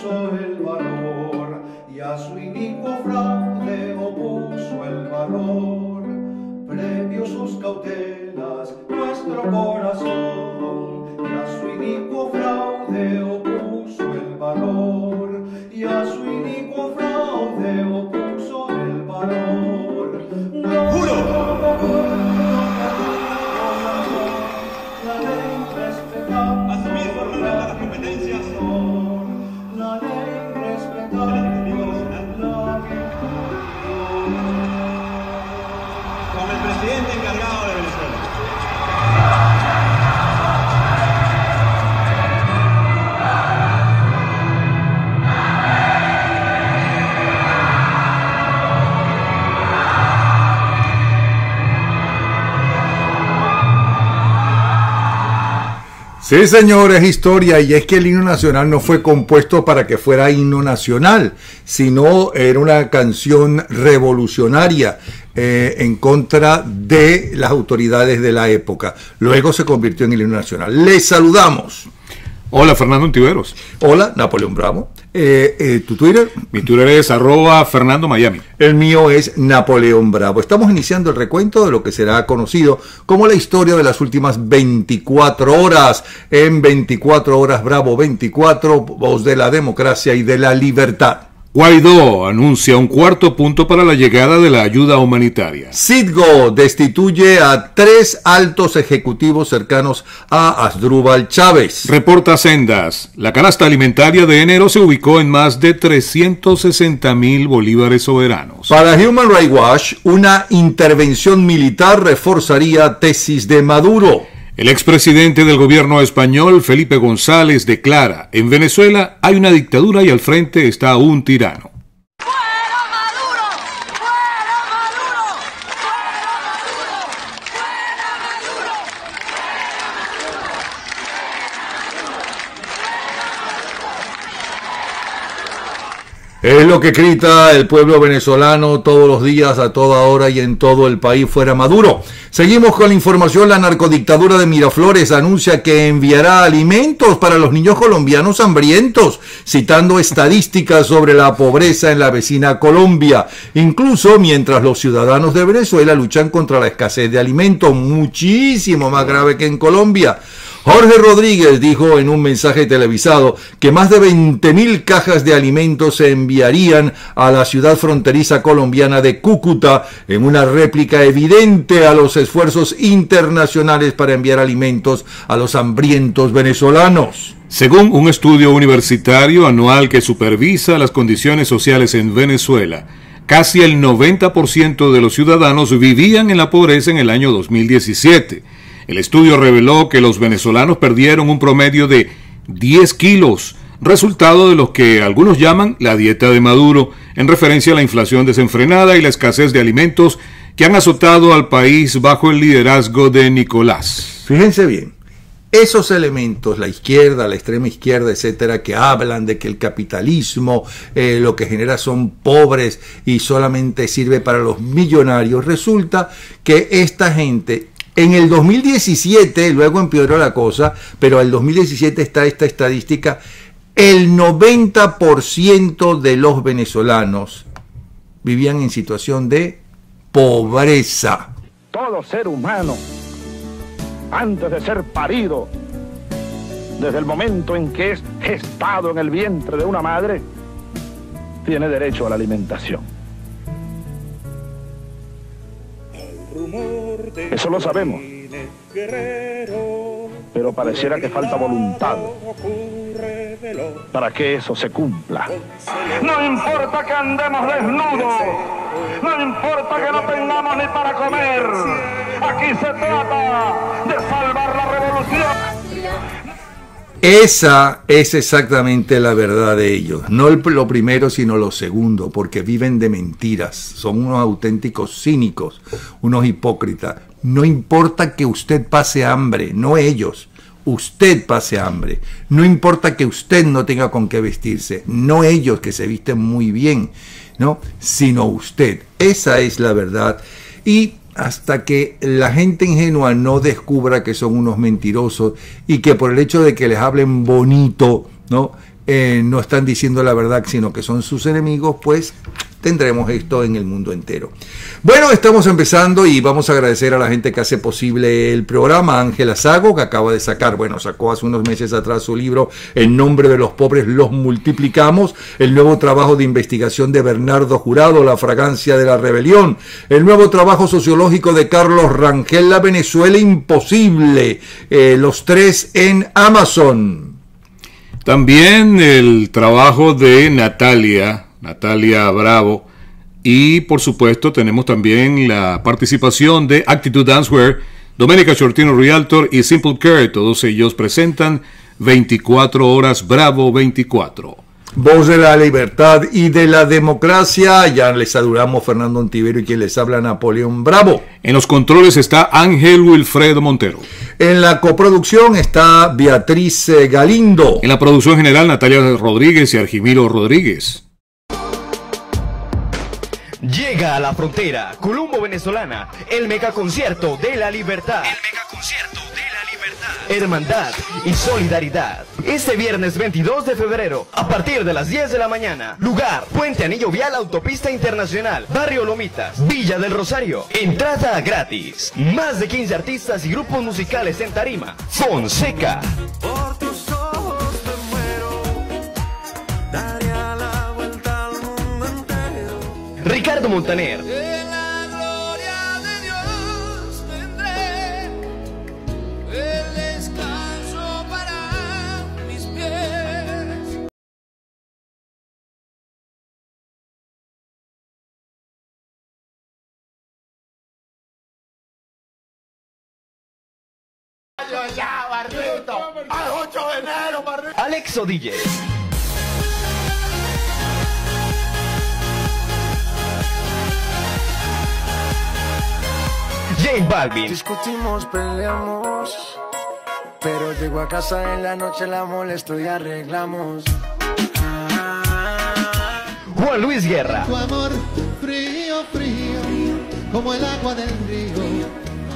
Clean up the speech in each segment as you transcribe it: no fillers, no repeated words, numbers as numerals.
opuso el valor, y a su inicuo fraude opuso el valor. Previo sus cautelas nuestro corazón, y a su inicuo fraude opuso el valor, y a su inicuo fraude opuso el valor. No, ¡juro! La ley respetaba. Asumir formalmente las competencias. La ley respetaba. Como el presidente encargado de Venezuela. Sí, señor, es historia, y es que el himno nacional no fue compuesto para que fuera himno nacional, sino era una canción revolucionaria en contra de las autoridades de la época. Luego se convirtió en el himno nacional. Les saludamos. Hola, Fernando Ontiveros. Hola, Napoleón Bravo. ¿Tu Twitter? Mi Twitter es @FernandoMiami. El mío es Napoleón Bravo. Estamos iniciando el recuento de lo que será conocido como la historia de las últimas 24 horas. En 24 horas Bravo 24, voz de la democracia y de la libertad. Guaidó anuncia un cuarto punto para la llegada de la ayuda humanitaria. Citgo destituye a 3 altos ejecutivos cercanos a Asdrúbal Chávez. Reporta Sendas. La canasta alimentaria de enero se ubicó en más de 360.000 bolívares soberanos. Para Human Rights Watch, una intervención militar reforzaría tesis de Maduro. El expresidente del gobierno español, Felipe González, declara: en Venezuela hay una dictadura y al frente está un tirano. ¡Fuera Maduro! ¡Fuera Maduro! ¡Fuera Maduro! ¡Fuera Maduro! Es lo que grita el pueblo venezolano todos los días, a toda hora y en todo el país: fuera Maduro. Seguimos con la información. La narcodictadura de Miraflores anuncia que enviará alimentos para los niños colombianos hambrientos, citando estadísticas sobre la pobreza en la vecina Colombia. Incluso mientras los ciudadanos de Venezuela luchan contra la escasez de alimentos, muchísimo más grave que en Colombia. Jorge Rodríguez dijo en un mensaje televisado que más de 20.000 cajas de alimentos se enviarían a la ciudad fronteriza colombiana de Cúcuta en una réplica evidente a los esfuerzos internacionales para enviar alimentos a los hambrientos venezolanos. Según un estudio universitario anual que supervisa las condiciones sociales en Venezuela, casi el 90% de los ciudadanos vivían en la pobreza en el año 2017. El estudio reveló que los venezolanos perdieron un promedio de 10 kilos, resultado de lo que algunos llaman la dieta de Maduro, en referencia a la inflación desenfrenada y la escasez de alimentos que han azotado al país bajo el liderazgo de Nicolás. Fíjense bien, esos elementos, la izquierda, la extrema izquierda, etcétera, que hablan de que el capitalismo lo que genera son pobres y solamente sirve para los millonarios, resulta que esta gente... En el 2017, luego empeoró la cosa, pero en el 2017 está esta estadística: el 90% de los venezolanos vivían en situación de pobreza. Todo ser humano, antes de ser parido, desde el momento en que es gestado en el vientre de una madre, tiene derecho a la alimentación. Eso lo sabemos, pero pareciera que falta voluntad para que eso se cumpla. No importa que andemos desnudos, no importa que no tengamos ni para comer, aquí se trata de salvar la revolución. Esa es exactamente la verdad de ellos. No lo primero, sino lo segundo, porque viven de mentiras. Son unos auténticos cínicos, unos hipócritas. No importa que usted pase hambre, no ellos. Usted pase hambre. No importa que usted no tenga con qué vestirse, no ellos que se visten muy bien, ¿no? Sino usted. Esa es la verdad. Y hasta que la gente ingenua no descubra que son unos mentirosos y que por el hecho de que les hablen bonito, ¿no?, no están diciendo la verdad, sino que son sus enemigos, pues tendremos esto en el mundo entero. Bueno, estamos empezando y vamos a agradecer a la gente que hace posible el programa. Ángela Sago, que acaba de sacó hace unos meses atrás su libro En nombre de los pobres los multiplicamos, el nuevo trabajo de investigación de Bernardo Jurado, La fragancia de la rebelión, el nuevo trabajo sociológico de Carlos Rangel, La Venezuela imposible, los tres en Amazon. También el trabajo de Natalia Bravo, y por supuesto tenemos también la participación de Actitude Dancewear, Doménica Shortino Realtor y Simple Care. Todos ellos presentan 24 horas Bravo 24. Voz de la libertad y de la democracia. Ya les saludamos Fernando Ontiveros y quien les habla Napoleón Bravo. En los controles está Ángel Wilfredo Montero. En la coproducción está Beatriz Galindo. En la producción general Natalia Rodríguez y Argimiro Rodríguez. Llega a la frontera Columbo venezolana, el megaconcierto de la libertad. Hermandad y solidaridad. Este viernes 22 de febrero, a partir de las 10 de la mañana. Lugar, Puente Anillo Vial, Autopista Internacional, Barrio Lomitas, Villa del Rosario. Entrada gratis. Más de 15 artistas y grupos musicales en tarima. Fonseca. Por tus ojos me muero, daría la vuelta al mundo entero. Ricardo Montaner. En la gloria de Dios tendré el descanso para mis pies. Alex Odille. J Balvin. Discutimos, peleamos, pero llego a casa en la noche, la molesto y arreglamos. Juan Luis Guerra. Tu amor frío, frío, como el agua del río,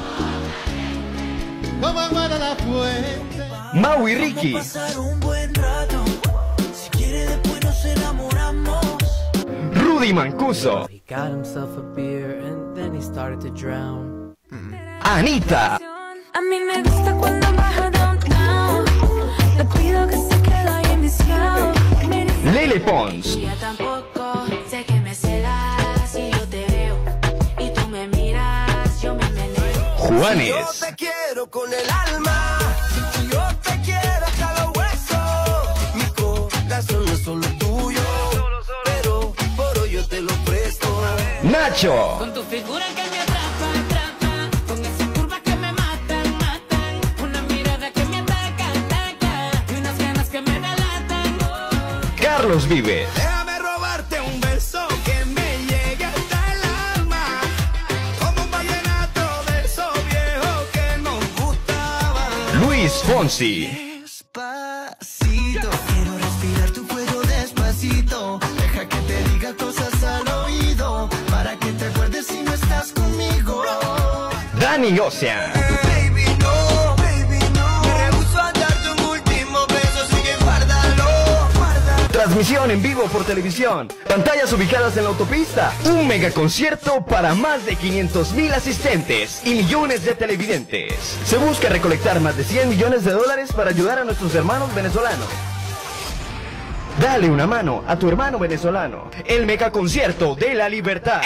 como agua de la fuente. Mau y Ricky. Pasar un buen rato, si quiere después nos enamoramos. Rudy Mancuso. He got himself a beer and then he started to drown. Anita. A mí me gusta cuando baja downtown. Le pido que se quede ahí enviciado. Lele Pons. Yo tampoco sé que me celas si yo te veo y tú me miras, yo me meneo. Juanes. Yo te quiero con el alma, yo te quiero hasta los huesos. Mi corazón no es solo tuyo, pero por hoy yo te lo presto. Nacho. Con tu figura que me atrapa, con esa curva que me mata, una mirada que me ataca, y unas ganas que me delatan. Carlos Vives. Déjame robarte un beso que me llegue hasta el alma, como un vallenato de esos viejos que nos gustaban. Luis Fonsi. Despacito, quiero respirar tu cuello despacito. Deja que te diga cosas al oído, para que te acuerdes si no estás conmigo. Dani Ocean. Baby, no, me rehuso a darte un último beso, así que guárdalo. Transmisión en vivo por televisión. Pantallas ubicadas en la autopista. Un megaconcierto para más de 500,000 asistentes y millones de televidentes. Se busca recolectar más de $100 millones para ayudar a nuestros hermanos venezolanos. Dale una mano a tu hermano venezolano. El megaconcierto de la libertad.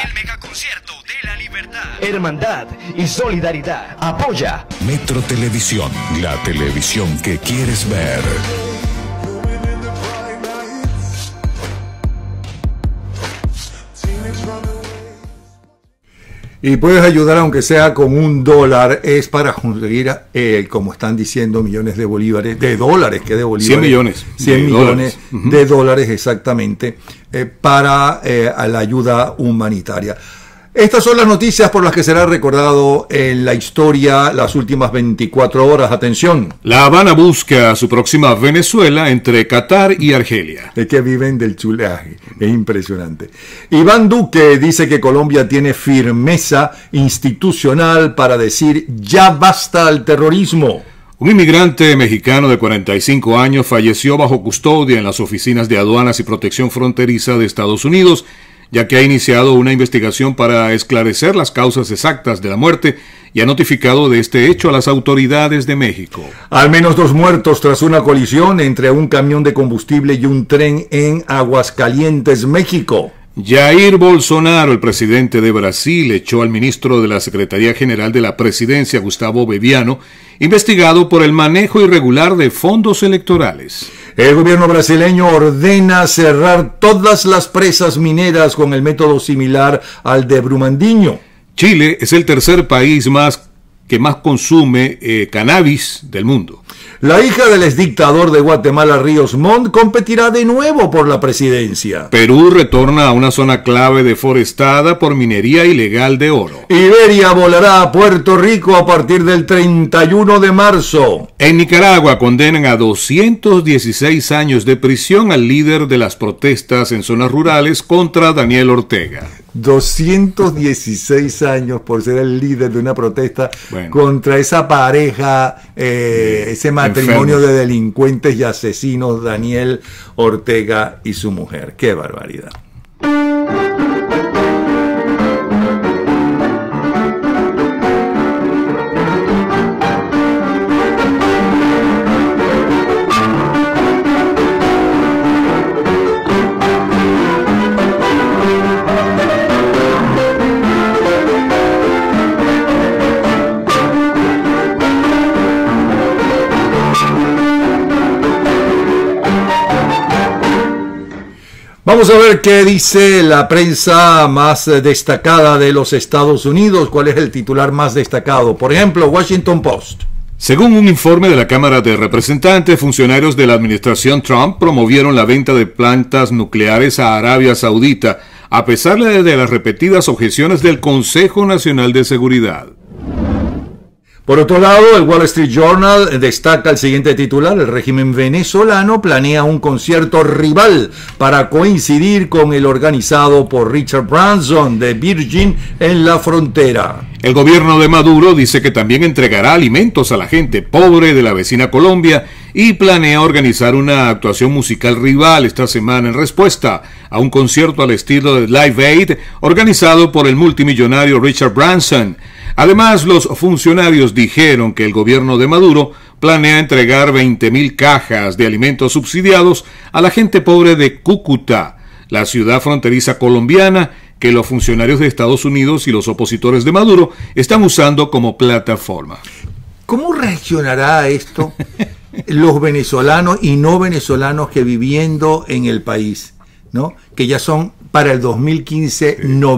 Hermandad y solidaridad. Apoya Metro Televisión, la televisión que quieres ver. Y puedes ayudar aunque sea con $1, es para conseguir, como están diciendo, millones de bolívares, de dólares, que de bolívares. 100 millones. 100 millones de dólares exactamente, para la ayuda humanitaria. Estas son las noticias por las que será recordado en la historia las últimas 24 horas. Atención. La Habana busca a su próxima Venezuela entre Qatar y Argelia. Es que viven del chulaje, es impresionante. Iván Duque dice que Colombia tiene firmeza institucional para decir ya basta al terrorismo. Un inmigrante mexicano de 45 años falleció bajo custodia en las oficinas de aduanas y protección fronteriza de Estados Unidos, ya que ha iniciado una investigación para esclarecer las causas exactas de la muerte y ha notificado de este hecho a las autoridades de México. Al menos 2 muertos tras una colisión entre un camión de combustible y un tren en Aguascalientes, México. Jair Bolsonaro, el presidente de Brasil, echó al ministro de la Secretaría General de la Presidencia, Gustavo Bebiano, investigado por el manejo irregular de fondos electorales. El gobierno brasileño ordena cerrar todas las presas mineras con el método similar al de Brumadinho. Chile es el tercer país que más consume cannabis del mundo. La hija del exdictador de Guatemala, Ríos Montt, competirá de nuevo por la presidencia. Perú retorna a una zona clave deforestada por minería ilegal de oro. Iberia volará a Puerto Rico a partir del 31 de marzo. En Nicaragua condenan a 216 años de prisión al líder de las protestas en zonas rurales contra Daniel Ortega. 216 años por ser el líder de una protesta contra esa pareja, ese matrimonio de delincuentes y asesinos, Daniel Ortega y su mujer. ¡Qué barbaridad! Vamos a ver qué dice la prensa más destacada de los Estados Unidos. ¿Cuál es el titular más destacado? Por ejemplo, Washington Post. Según un informe de la Cámara de Representantes, funcionarios de la administración Trump promovieron la venta de plantas nucleares a Arabia Saudita, a pesar de las repetidas objeciones del Consejo Nacional de Seguridad. Por otro lado, el Wall Street Journal destaca el siguiente titular: el régimen venezolano planea un concierto rival para coincidir con el organizado por Richard Branson de Virgin en la frontera. El gobierno de Maduro dice que también entregará alimentos a la gente pobre de la vecina Colombia y planea organizar una actuación musical rival esta semana en respuesta a un concierto al estilo de Live Aid organizado por el multimillonario Richard Branson. Además, los funcionarios dijeron que el gobierno de Maduro planea entregar 20.000 cajas de alimentos subsidiados a la gente pobre de Cúcuta, la ciudad fronteriza colombiana que los funcionarios de Estados Unidos y los opositores de Maduro están usando como plataforma. ¿Cómo reaccionará a esto los venezolanos y no venezolanos que viviendo en el país, ¿no? Que ya son para el 2015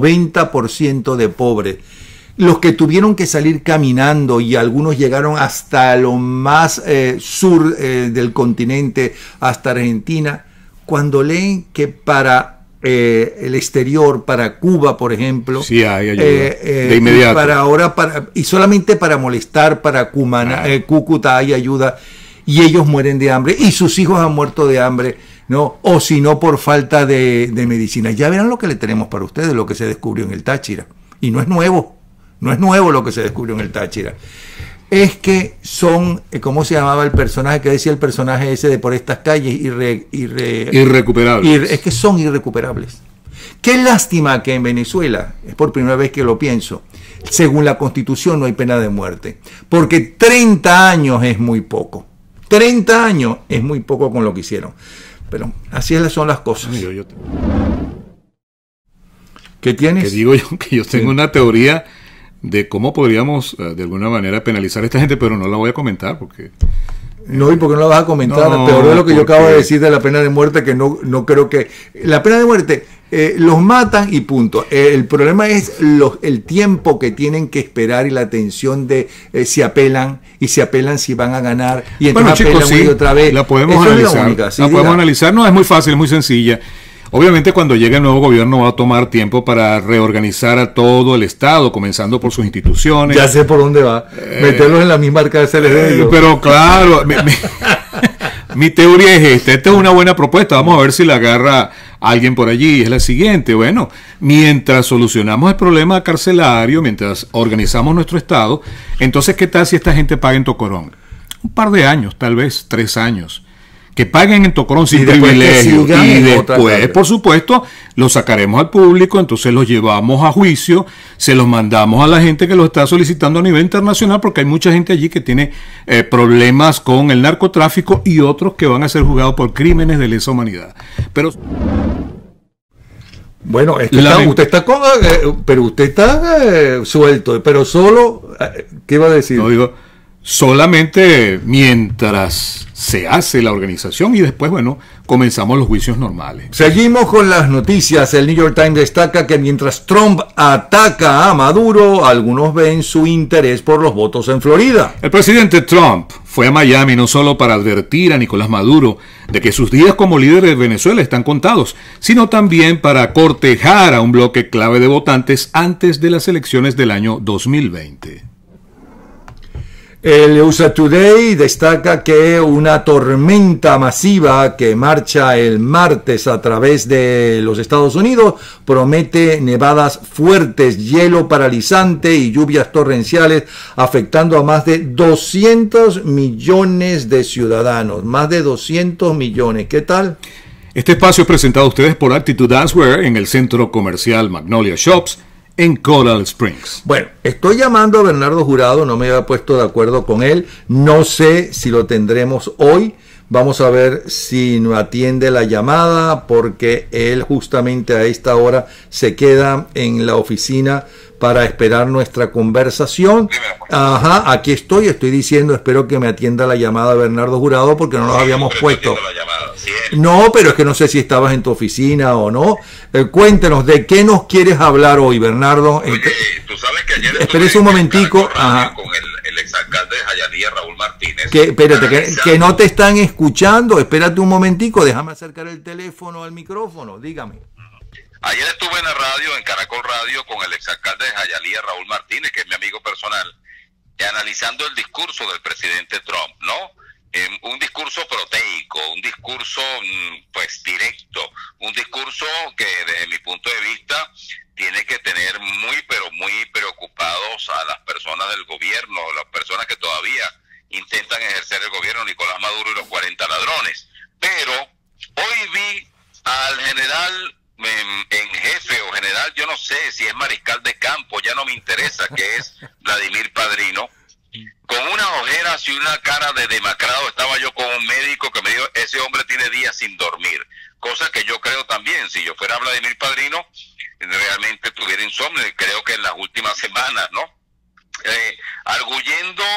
90% de pobres? Los que tuvieron que salir caminando y algunos llegaron hasta lo más sur del continente, hasta Argentina, cuando leen que para el exterior, para Cuba, por ejemplo, sí hay ayuda de inmediato. Y solamente para molestar, para Cúcuta hay ayuda, y ellos mueren de hambre, y sus hijos han muerto de hambre, ¿no? O si no, por falta de medicina. Ya verán lo que le tenemos para ustedes, lo que se descubrió en el Táchira. Y no es nuevo. No es nuevo lo que se descubrió en el Táchira. Es que son, ¿cómo se llamaba el personaje? Que decía el personaje ese de por estas calles? Irrecuperables. Es que son irrecuperables. Qué lástima que en Venezuela, es por primera vez que lo pienso, según la Constitución no hay pena de muerte. Porque 30 años es muy poco. 30 años es muy poco con lo que hicieron. Pero así son las cosas. ¿Qué tienes? Que digo yo que yo tengo una teoría de cómo podríamos de alguna manera penalizar a esta gente, pero no la voy a comentar porque... No, ¿y por qué no la vas a comentar? No, peor de lo que yo acabo de porque... decir de la pena de muerte, que no creo que... La pena de muerte los matan y punto. El problema es el tiempo que tienen que esperar y la tensión de si apelan si van a ganar y entonces bueno, chicos, apelan sí, otra vez. La podemos Eso analizar. Es la única, sí, la podemos analizar. No, es muy fácil, es muy sencilla. Obviamente cuando llegue el nuevo gobierno va a tomar tiempo para reorganizar a todo el Estado, comenzando por sus instituciones. Ya sé por dónde va. Meterlos en la misma cárcel de ellos. Pero claro, mi teoría es esta. Esta es una buena propuesta. Vamos a ver si la agarra alguien por allí. Es la siguiente. Bueno, mientras solucionamos el problema carcelario, mientras organizamos nuestro Estado, entonces ¿qué tal si esta gente paga en Tocorón? un par de años, tal vez 3 años. Que paguen en Tocorón sin después privilegio. Y después, parte. por supuesto, los sacaremos al público, entonces los llevamos a juicio, se los mandamos a la gente que los está solicitando a nivel internacional, porque hay mucha gente allí que tiene problemas con el narcotráfico y otros que van a ser juzgados por crímenes de lesa humanidad. Pero bueno, es que usted está con, pero usted está suelto, pero solo, ¿qué va a decir? No digo, solamente mientras se hace la organización y después, bueno, comenzamos los juicios normales. Seguimos con las noticias. El New York Times destaca que mientras Trump ataca a Maduro, algunos ven su interés por los votos en Florida. El presidente Trump fue a Miami no solo para advertir a Nicolás Maduro de que sus días como líder de Venezuela están contados, sino también para cortejar a un bloque clave de votantes antes de las elecciones del año 2020. El USA Today destaca que una tormenta masiva que marcha el martes a través de los Estados Unidos promete nevadas fuertes, hielo paralizante y lluvias torrenciales afectando a más de 200 millones de ciudadanos. Más de 200 millones. ¿Qué tal? Este espacio es presentado a ustedes por Attitude Dancewear en el centro comercial Magnolia Shops en Coral Springs. Bueno, estoy llamando a Bernardo Jurado, no me había puesto de acuerdo con él, no sé si lo tendremos hoy, vamos a ver si nos atiende la llamada, porque él justamente a esta hora se queda en la oficina para esperar nuestra conversación. Ajá, aquí estoy diciendo, espero que me atienda la llamada Bernardo Jurado, porque no nos habíamos puesto. No, pero es que no sé si estabas en tu oficina o no. Cuéntenos, ¿de qué nos quieres hablar hoy, Bernardo? Oye, tú sabes que ayer espérese un momentico. Ajá. Con el exalcalde de Jayalía, Raúl Martínez. Espérate, que no te están escuchando. Espérate un momentico, déjame acercar el teléfono al micrófono. Dígame. Ayer estuve en la radio, en Caracol Radio, con el exalcalde de Jayalía, Raúl Martínez, que es mi amigo personal, analizando el discurso del presidente Trump, ¿no? Un discurso proteico, un discurso pues directo, un discurso que desde mi punto de vista tiene que tener muy pero muy preocupados a las personas del gobierno, las personas que todavía intentan ejercer el gobierno, Nicolás Maduro y los 40 ladrones. Pero hoy vi al general en jefe o general, yo no sé si es mariscal de campo, ya no me interesa, que es Vladimir Padrino, con unas ojeras y una cara de demacrado. Estaba yo con un médico que me dijo, ese hombre tiene días sin dormir, cosa que yo creo también. Si yo fuera Vladimir Padrino, realmente tuviera insomnio, creo que en las últimas semanas, ¿no? Arguyendo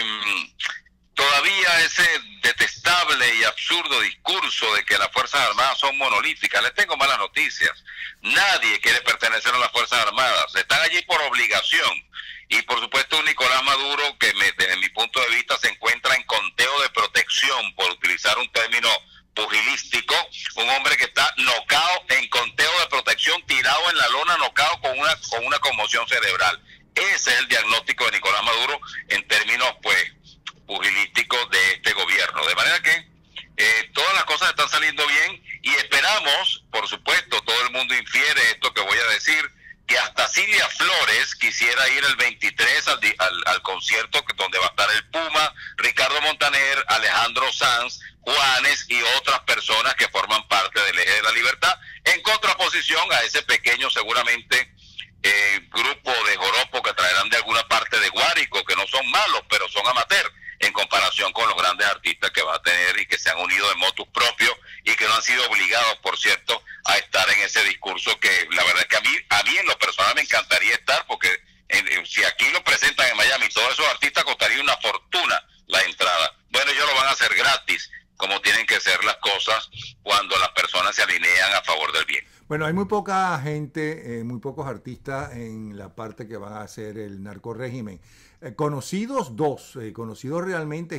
todavía ese detestable y absurdo discurso de que las Fuerzas Armadas son monolíticas. Les tengo malas noticias. Nadie quiere pertenecer a las Fuerzas Armadas. Están allí por obligación. Y por supuesto un Nicolás Maduro que desde mi punto de vista se encuentra en conteo de protección, por utilizar un término pugilístico, un hombre que está nocao en conteo de protección, tirado en la lona, nocao con una conmoción cerebral. Ese es el diagnóstico de Nicolás Maduro en términos pues pugilísticos de este gobierno. De manera que todas las cosas están saliendo bien y esperamos, por supuesto, todo el mundo infiere esto que voy a decir, que hasta Cilia Flores quisiera ir el 23 al concierto donde va a estar el Puma, Ricardo Montaner, Alejandro Sanz, Juanes y otras personas que forman parte del Eje de la Libertad, en contraposición a ese pequeño seguramente grupo de joropo que traerán de alguna parte de Guárico, que no son malos, pero son amateur en comparación con los grandes artistas que va a tener y que se han unido de motus propios y que no han sido obligados, por cierto, a estar en ese discurso, que la verdad es que a mí en lo personal me encantaría estar, porque si aquí lo presentan en Miami, todos esos artistas costaría una fortuna la entrada. Bueno, ellos lo van a hacer gratis, como tienen que ser las cosas cuando las personas se alinean a favor del bien. Bueno, hay muy poca gente, muy pocos artistas en la parte que van a hacer el narcorrégimen. Conocidos dos, conocidos realmente,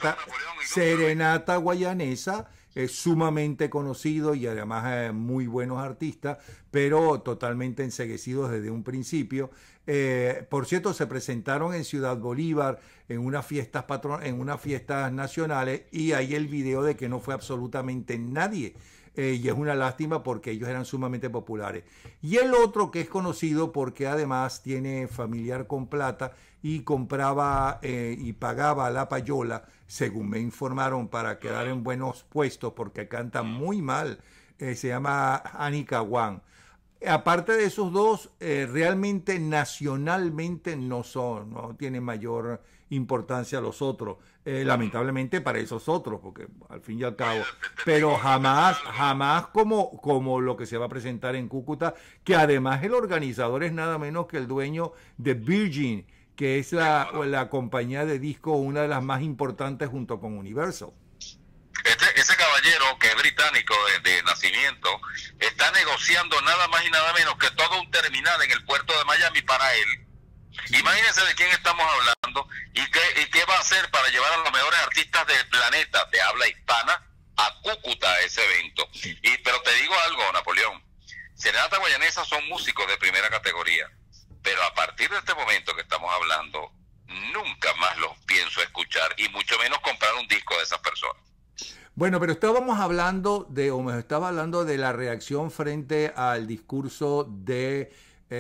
Serenata Guayanesa, es sumamente conocido y además muy buenos artistas, pero totalmente enceguecidos desde un principio. Por cierto, se presentaron en Ciudad Bolívar en unas fiestas nacionales, y hay el video de que no fue absolutamente nadie. Y es una lástima porque ellos eran sumamente populares. Y el otro que es conocido porque además tiene familiar con plata y compraba y pagaba la payola, según me informaron, para quedar en buenos puestos, porque canta muy mal. Se llama Anika Wan. Aparte de esos dos, realmente nacionalmente no tienen mayor importancia los otros, lamentablemente para esos otros, porque al fin y al cabo, pero jamás como lo que se va a presentar en Cúcuta, que además el organizador es nada menos que el dueño de Virgin, que es la compañía de disco, una de las más importantes junto con Universal. Ese caballero, que es británico de nacimiento, está negociando nada más y nada menos que todo un terminal en el puerto de Miami para él. Imagínense de quién estamos hablando y qué va a hacer para llevar a los mejores artistas del planeta de habla hispana a Cúcuta, a ese evento. Pero te digo algo, Napoleón, Serenata Guayanesa son músicos de primera categoría, pero a partir de este momento que estamos hablando, nunca más los pienso escuchar y mucho menos comprar un disco de esas personas. Bueno, pero me estaba hablando de la reacción frente al discurso de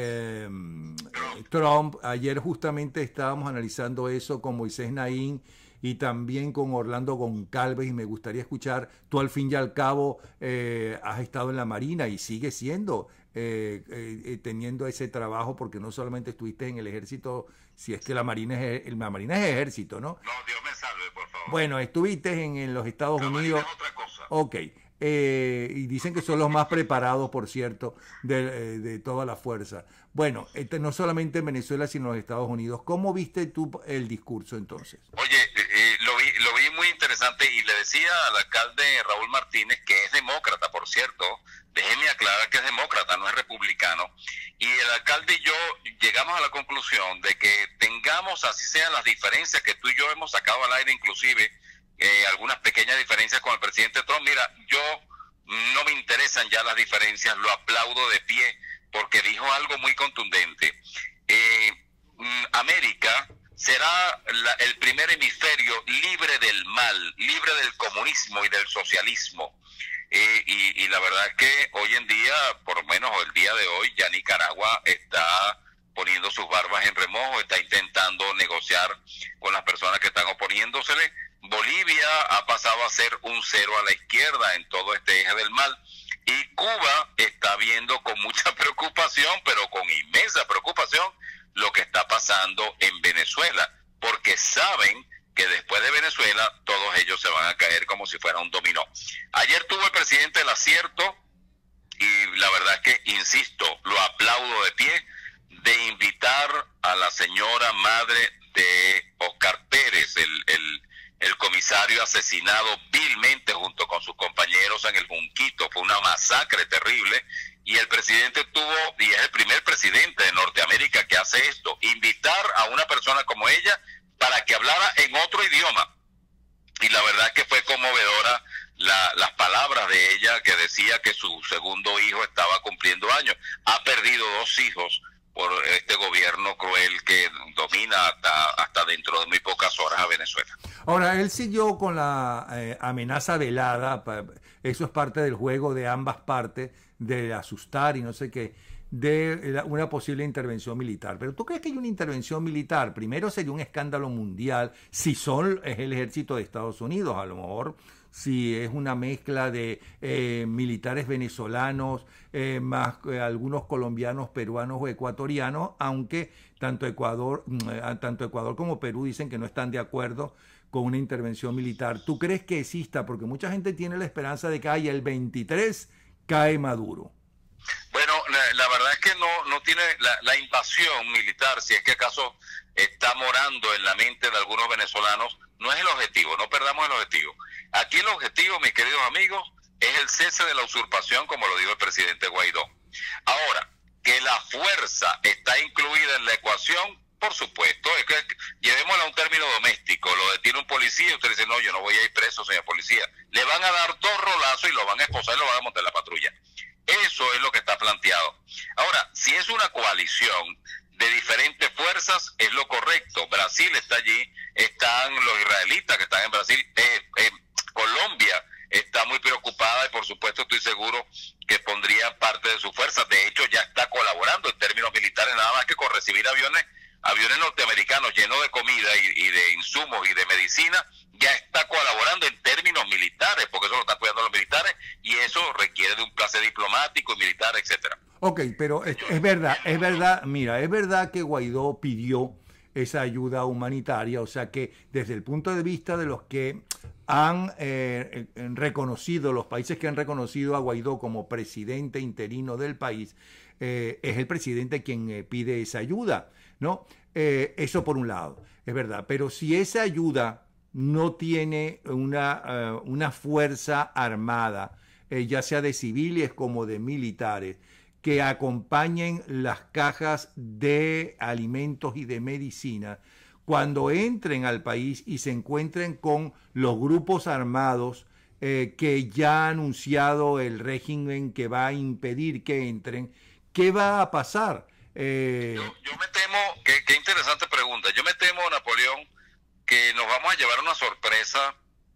Trump. Ayer justamente estábamos analizando eso con Moisés Naín y también con Orlando Goncalves, y me gustaría escuchar, tú al fin y al cabo has estado en la Marina y sigues siendo, teniendo ese trabajo, porque no solamente estuviste en el ejército, si es que la Marina es ejército, ¿no? No, Dios me salve, por favor. Bueno, estuviste en los Estados Unidos. Es otra cosa. Ok. Y dicen que son los más preparados, por cierto, de toda la fuerza. Bueno, no solamente en Venezuela, sino en los Estados Unidos. ¿Cómo viste tú el discurso entonces? Oye, lo vi muy interesante y le decía al alcalde Raúl Martínez, que es demócrata, por cierto, déjeme aclarar que es demócrata, no es republicano, y el alcalde y yo llegamos a la conclusión de que tengamos, así sean las diferencias que tú y yo hemos sacado al aire, inclusive, algunas pequeñas diferencias con el presidente Trump. Mira, yo no me interesan ya las diferencias, lo aplaudo de pie porque dijo algo muy contundente. América será el primer hemisferio libre del mal, libre del comunismo y del socialismo. Y la verdad es que hoy en día, por lo menos el día de hoy, ya Nicaragua está poniendo sus barbas en remojo, está intentando negociar con las personas que están oponiéndosele. Bolivia ha pasado a ser un cero a la izquierda en todo este eje del mal, y Cuba está viendo con mucha preocupación, pero con inmensa preocupación, lo que está pasando en Venezuela, porque saben que después de Venezuela todos ellos se van a caer como si fuera un dominó. Ayer tuvo el presidente el acierto, y la verdad es que, insisto, lo aplaudo de pie, de invitar a la señora madre de Oscar Pérez, el comisario asesinado vilmente junto con sus compañeros en el Junquito. Fue una masacre terrible, y el presidente y es el primer presidente de Norteamérica que hace esto, invitar a una persona como ella para que hablara en otro idioma. Y la verdad es que fue conmovedora las palabras de ella, que decía que su segundo hijo estaba cumpliendo años. Ha perdido 2 hijos por este gobierno cruel que domina hasta dentro de muy pocas horas a Venezuela. Ahora, él siguió con la amenaza velada, eso es parte del juego de ambas partes, de asustar y no sé qué, de una posible intervención militar. Pero ¿tú crees que hay una intervención militar? Primero sería un escándalo mundial si es el ejército de Estados Unidos, a lo mejor si es una mezcla de militares venezolanos, más algunos colombianos, peruanos o ecuatorianos, aunque tanto Ecuador como Perú dicen que no están de acuerdo con una intervención militar. ¿Tú crees que exista? Porque mucha gente tiene la esperanza de que el 23 cae Maduro. Bueno, la verdad es que no tiene la invasión militar, si es que acaso está morando en la mente de algunos venezolanos, no es el objetivo, no perdamos el objetivo. Aquí el objetivo, mis queridos amigos, es el cese de la usurpación, como lo dijo el presidente Guaidó. Ahora, que la fuerza está incluida en la ecuación, por supuesto, es que llevémosla a un término doméstico, lo detiene un policía y usted dice, no, yo no voy a ir preso, señor policía. Le van a dar 2 rolazos y lo van a esposar y lo van a montar en la patrulla. Eso es lo que está planteado. Ahora, si es una coalición de diferentes fuerzas, es lo correcto. Brasil está allí, están los israelitas que están en Brasil, Colombia está muy preocupada y por supuesto estoy seguro que pondría parte de su fuerza. De hecho, ya está colaborando en términos militares, nada más que con recibir aviones norteamericanos llenos de comida y de insumos y de medicina, ya está diplomático y militar, etcétera. Ok, pero es verdad, mira, es verdad que Guaidó pidió esa ayuda humanitaria, o sea que desde el punto de vista de los que han reconocido, los países que han reconocido a Guaidó como presidente interino del país, es el presidente quien pide esa ayuda, ¿no? Eso por un lado, es verdad, pero si esa ayuda no tiene una fuerza armada, ya sea de civiles como de militares, que acompañen las cajas de alimentos y de medicina, cuando entren al país y se encuentren con los grupos armados que ya ha anunciado el régimen que va a impedir que entren, ¿qué va a pasar? Yo me temo, qué interesante pregunta, yo me temo, Napoleón, que nos vamos a llevar una sorpresa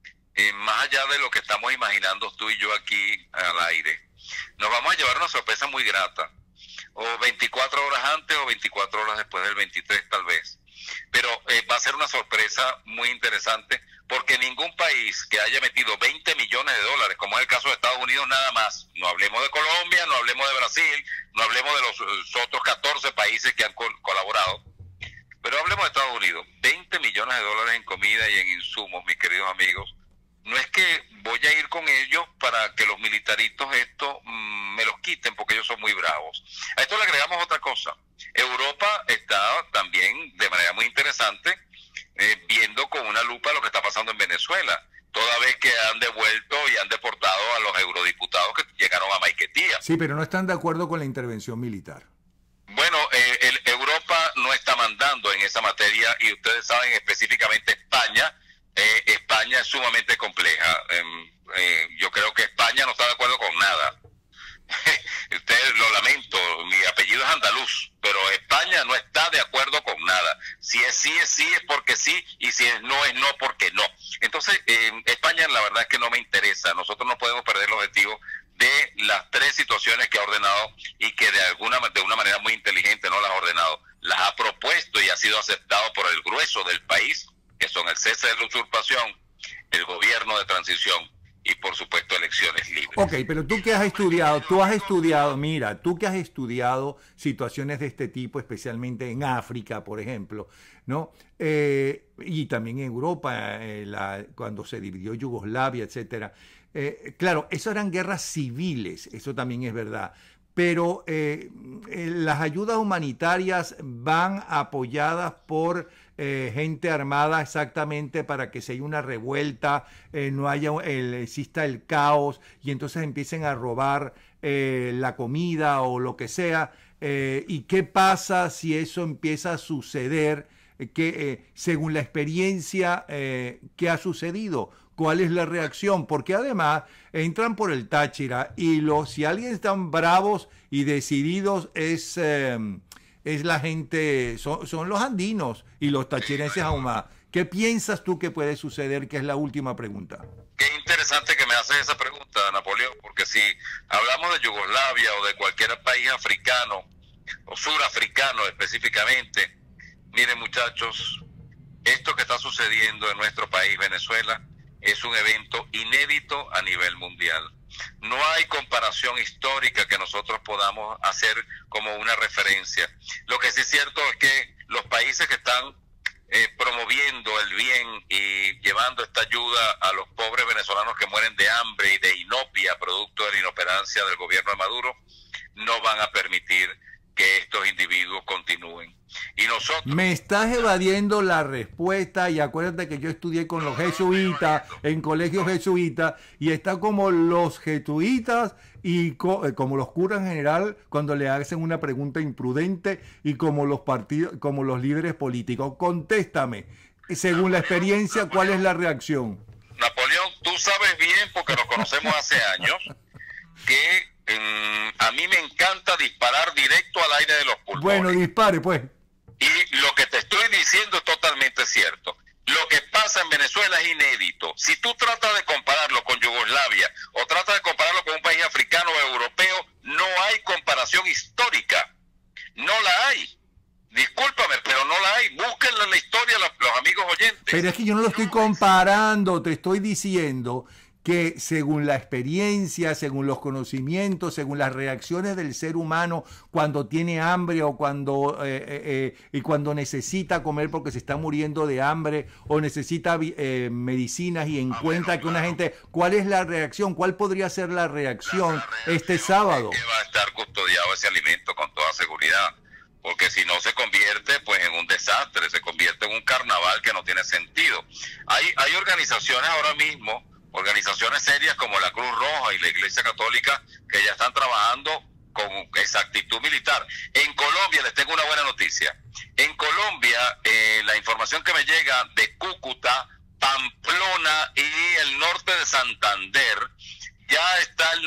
más allá de lo que estamos imaginando tú y yo aquí al aire. Nos vamos a llevar una sorpresa muy grata, o 24 horas antes o 24 horas después del 23 tal vez, pero va a ser una sorpresa muy interesante, porque ningún país que haya metido 20 millones de dólares, como es el caso de Estados Unidos nada más, no hablemos de Colombia, no hablemos de Brasil, no hablemos de los otros 14 países que han colaborado, pero hablemos de Estados Unidos, 20 millones de dólares en comida y en insumos, mis queridos amigos. No es que voy a ir con ellos para que los militaritos esto me los quiten, porque ellos son muy bravos. A esto le agregamos otra cosa. Europa está también de manera muy interesante viendo con una lupa lo que está pasando en Venezuela, toda vez que han devuelto y han deportado a los eurodiputados que llegaron a Maiquetía. Sí, pero no están de acuerdo con la intervención militar. Bueno, Europa no está mandando en esa materia, y ustedes saben específicamente España. España es sumamente compleja. Yo creo que España no está de acuerdo con nada. Ustedes, lo lamento, mi apellido es andaluz, pero España no está de acuerdo con nada. Si es sí, es porque sí, y si es no porque no. Entonces, España la verdad es que no me interesa. Nosotros no podemos perder el objetivo de las tres situaciones que ha ordenado, y que de una manera muy inteligente no las ha ordenado. Las ha propuesto y ha sido aceptado por el grueso del país, que son el cese de la usurpación, el gobierno de transición y por supuesto elecciones libres. Ok, pero tú que has estudiado, mira, tú que has estudiado situaciones de este tipo, especialmente en África, por ejemplo, ¿no? Y también en Europa, cuando se dividió Yugoslavia, etcétera. Claro, eso eran guerras civiles, eso también es verdad. Pero las ayudas humanitarias van apoyadas por gente armada exactamente para que si hay una revuelta, no haya exista el caos y entonces empiecen a robar la comida o lo que sea. ¿Y qué pasa si eso empieza a suceder? Según la experiencia que ha sucedido, ¿cuál es la reacción? Porque además entran por el Táchira y si alguien están bravos y decididos es la gente, son los andinos y los tachirenses aún más. ¿Qué piensas tú que puede suceder? Que es la última pregunta. Qué interesante que me haces esa pregunta, Napoleón, porque si hablamos de Yugoslavia o de cualquier país africano o surafricano específicamente, miren muchachos, esto que está sucediendo en nuestro país, Venezuela, es un evento inédito a nivel mundial. No hay comparación histórica que nosotros podamos hacer como una referencia. Lo que sí es cierto es que los países que están promoviendo el bien y llevando esta ayuda a los pobres venezolanos que mueren de hambre y de inopia producto de la inoperancia del gobierno de Maduro, no van a permitir que estos individuos continúen. Y nosotros... Me estás evadiendo la respuesta, y acuérdate que yo estudié con los jesuitas, en colegios jesuitas, y está como los jesuitas y como los curas en general cuando le hacen una pregunta imprudente, y como los partidos, como los líderes políticos. Contéstame, según la experiencia, ¿cuál es la reacción? Napoleón, tú sabes bien, porque nos conocemos hace años, que a mí me encanta disparar directo al aire de los pulmones. Bueno, dispare pues. Y lo que te estoy diciendo es totalmente cierto. Lo que pasa en Venezuela es inédito. Si tú tratas de compararlo con Yugoslavia o tratas de compararlo con un país africano o europeo, no hay comparación histórica. No la hay. Discúlpame, pero no la hay. Búsquenla en la historia los amigos oyentes. Pero es que yo no lo estoy comparando, te estoy diciendo que según la experiencia, según los conocimientos, según las reacciones del ser humano cuando tiene hambre o cuando necesita comer porque se está muriendo de hambre o necesita medicinas y encuentra que una gente, ¿cuál es la reacción? ¿Cuál podría ser la reacción este sábado? Que va a estar custodiado ese alimento con toda seguridad, porque si no se convierte pues en un desastre, se convierte en un carnaval que no tiene sentido. Hay organizaciones ahora mismo, organizaciones serias como la Cruz Roja y la Iglesia Católica, que ya están trabajando con exactitud militar. En Colombia les tengo una buena noticia. En Colombia, la información que me llega de Cúcuta, Pamplona y el norte de Santander, ya está el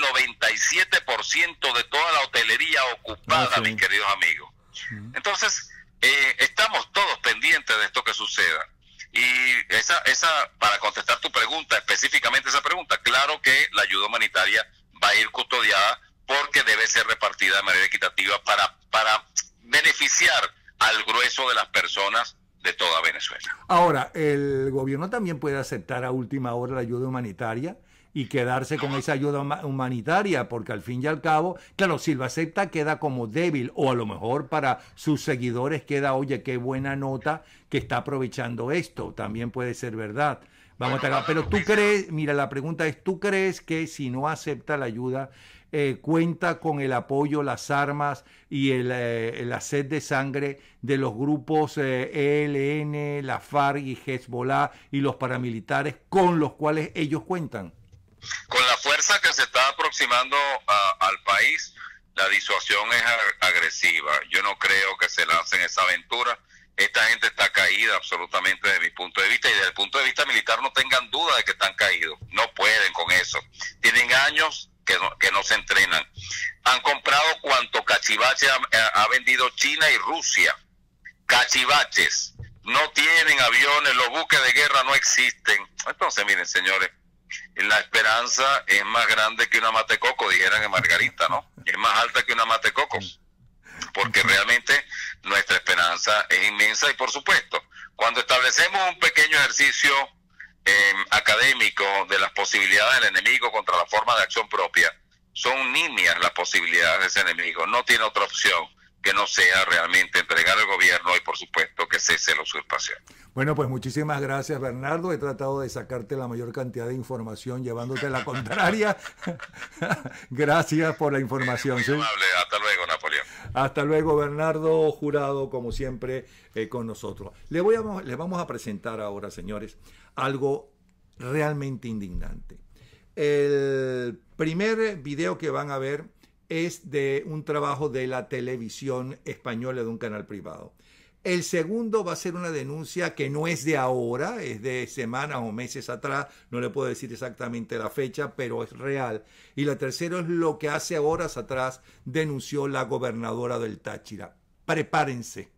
97% de toda la hotelería ocupada, mis queridos amigos. Entonces, estamos todos pendientes de esto que suceda. Y para contestar tu pregunta, específicamente esa pregunta, claro que la ayuda humanitaria va a ir custodiada porque debe ser repartida de manera equitativa para beneficiar al grueso de las personas de toda Venezuela. Ahora, el gobierno también puede aceptar a última hora la ayuda humanitaria y quedarse con esa ayuda humanitaria, porque al fin y al cabo, claro, si lo acepta queda como débil, o a lo mejor para sus seguidores queda, oye, qué buena nota que está aprovechando esto, también puede ser verdad. Vamos a pero tú crees, mira, la pregunta es, ¿tú crees que si no acepta la ayuda, cuenta con el apoyo, las armas y la sed de sangre de los grupos ELN, la FARC y Hezbollah y los paramilitares con los cuales ellos cuentan? Con la fuerza que se está aproximando al país, la disuasión es agresiva. Yo no creo que se lancen esa aventura. Esta gente está caída absolutamente desde mi punto de vista, y desde el punto de vista militar no tengan duda de que están caídos. No pueden con eso. Tienen años que no se entrenan. Han comprado cuanto cachivache ha vendido China y Rusia. Cachivaches. No tienen aviones, los buques de guerra no existen. Entonces, miren, señores, la esperanza es más grande que una matecoco, dijeran en Margarita, ¿no? Es más alta que una matecoco, porque realmente nuestra esperanza es inmensa. Y por supuesto, cuando establecemos un pequeño ejercicio académico de las posibilidades del enemigo contra la forma de acción propia, son nimias las posibilidades de ese enemigo. No tiene otra opción que no sea realmente entregar el gobierno y por supuesto que cese la usurpación. Bueno, pues muchísimas gracias, Bernardo. He tratado de sacarte la mayor cantidad de información llevándote la contraria. Gracias por la información. Muy amable. Hasta luego, Napoleón. Hasta luego, Bernardo Jurado, como siempre, con nosotros. Le vamos a presentar ahora, señores, algo realmente indignante. El primer video que van a ver es de un trabajo de la televisión española, de un canal privado. El segundo va a ser una denuncia que no es de ahora, es de semanas o meses atrás, no le puedo decir exactamente la fecha, pero es real. Y la tercera es lo que hace horas atrás denunció la gobernadora del Táchira. Prepárense.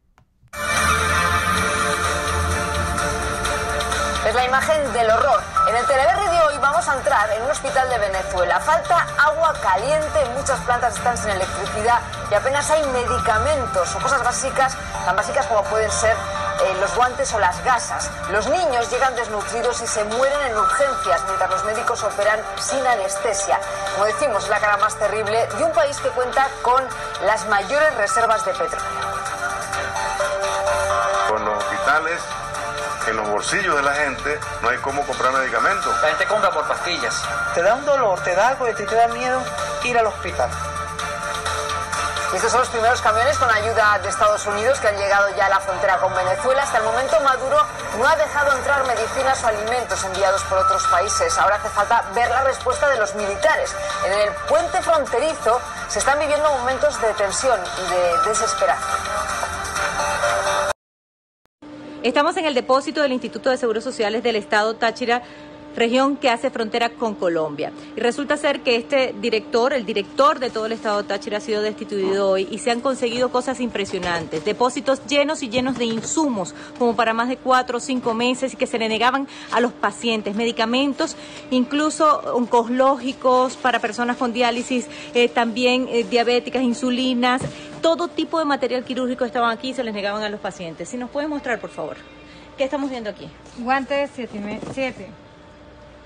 Es la imagen del horror. En el Teleberri de hoy vamos a entrar en un hospital de Venezuela. Falta agua caliente, muchas plantas están sin electricidad y apenas hay medicamentos o cosas básicas, tan básicas como pueden ser los guantes o las gasas. Los niños llegan desnutridos y se mueren en urgencias mientras los médicos operan sin anestesia. Como decimos, es la cara más terrible de un país que cuenta con las mayores reservas de petróleo. Con los hospitales en los bolsillos de la gente no hay cómo comprar medicamentos. La gente compra por pastillas. Te da un dolor, te da algo y te da miedo ir al hospital. Y estos son los primeros camiones con ayuda de Estados Unidos que han llegado ya a la frontera con Venezuela. Hasta el momento Maduro no ha dejado entrar medicinas o alimentos enviados por otros países. Ahora hace falta ver la respuesta de los militares. En el puente fronterizo se están viviendo momentos de tensión y de desesperación. Estamos en el depósito del Instituto de Seguros Sociales del Estado Táchira, región que hace frontera con Colombia. Y resulta ser que el director de todo el Estado Táchira ha sido destituido hoy y se han conseguido cosas impresionantes. Depósitos llenos y llenos de insumos, como para más de 4 o 5 meses, y que se le negaban a los pacientes, medicamentos, incluso oncológicos para personas con diálisis, también diabéticas, insulinas. Todo tipo de material quirúrgico estaban aquí y se les negaban a los pacientes. Si nos pueden mostrar, por favor, ¿qué estamos viendo aquí? Guantes 7.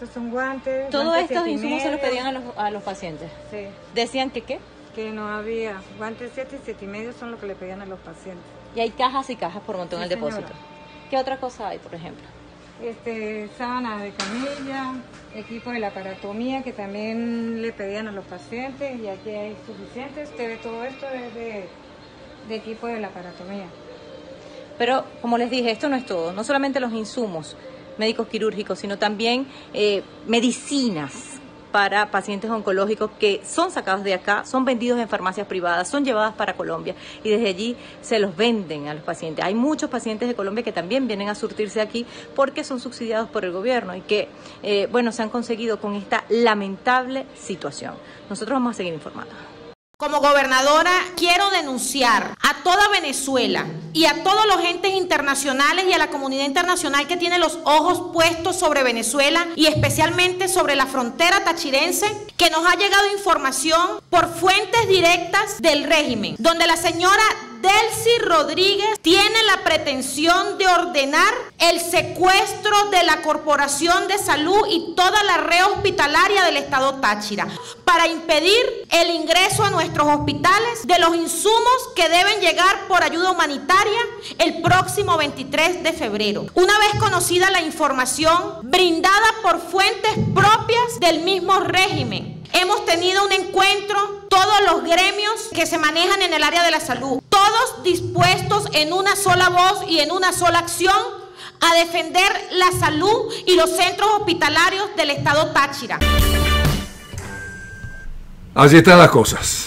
estos son guantes. Todos guantes estos insumos se los 7,5. pedían a los pacientes. Sí. ¿Decían que qué? Que no había. Guantes 7 y 7,5 son lo que le pedían a los pacientes. Y hay cajas y cajas por montón en Sí, el depósito. señora. ¿Qué otra cosa hay, por ejemplo? Sábanas de camilla, equipo de laparatomía que también le pedían a los pacientes y aquí hay suficientes. Usted ve todo esto es de equipo de laparatomía. Pero, como les dije, esto no es todo. No solamente los insumos médicos quirúrgicos, sino también medicinas para pacientes oncológicos que son sacados de acá, son vendidos en farmacias privadas, son llevadas para Colombia y desde allí se los venden a los pacientes. Hay muchos pacientes de Colombia que también vienen a surtirse aquí porque son subsidiados por el gobierno y que, se han conseguido con esta lamentable situación. Nosotros vamos a seguir informando. Como gobernadora quiero denunciar a toda Venezuela y a todos los entes internacionales y a la comunidad internacional que tiene los ojos puestos sobre Venezuela y especialmente sobre la frontera tachirense, que nos ha llegado información por fuentes directas del régimen, donde la señora Delcy Rodríguez tiene la pretensión de ordenar el secuestro de la Corporación de Salud y toda la red hospitalaria del estado Táchira para impedir el ingreso a nuestros hospitales de los insumos que deben llegar por ayuda humanitaria el próximo 23 de febrero. Una vez conocida la información brindada por fuentes propias del mismo régimen, hemos tenido un encuentro, todos los gremios que se manejan en el área de la salud, todos dispuestos en una sola voz y en una sola acción a defender la salud y los centros hospitalarios del estado Táchira. Así están las cosas.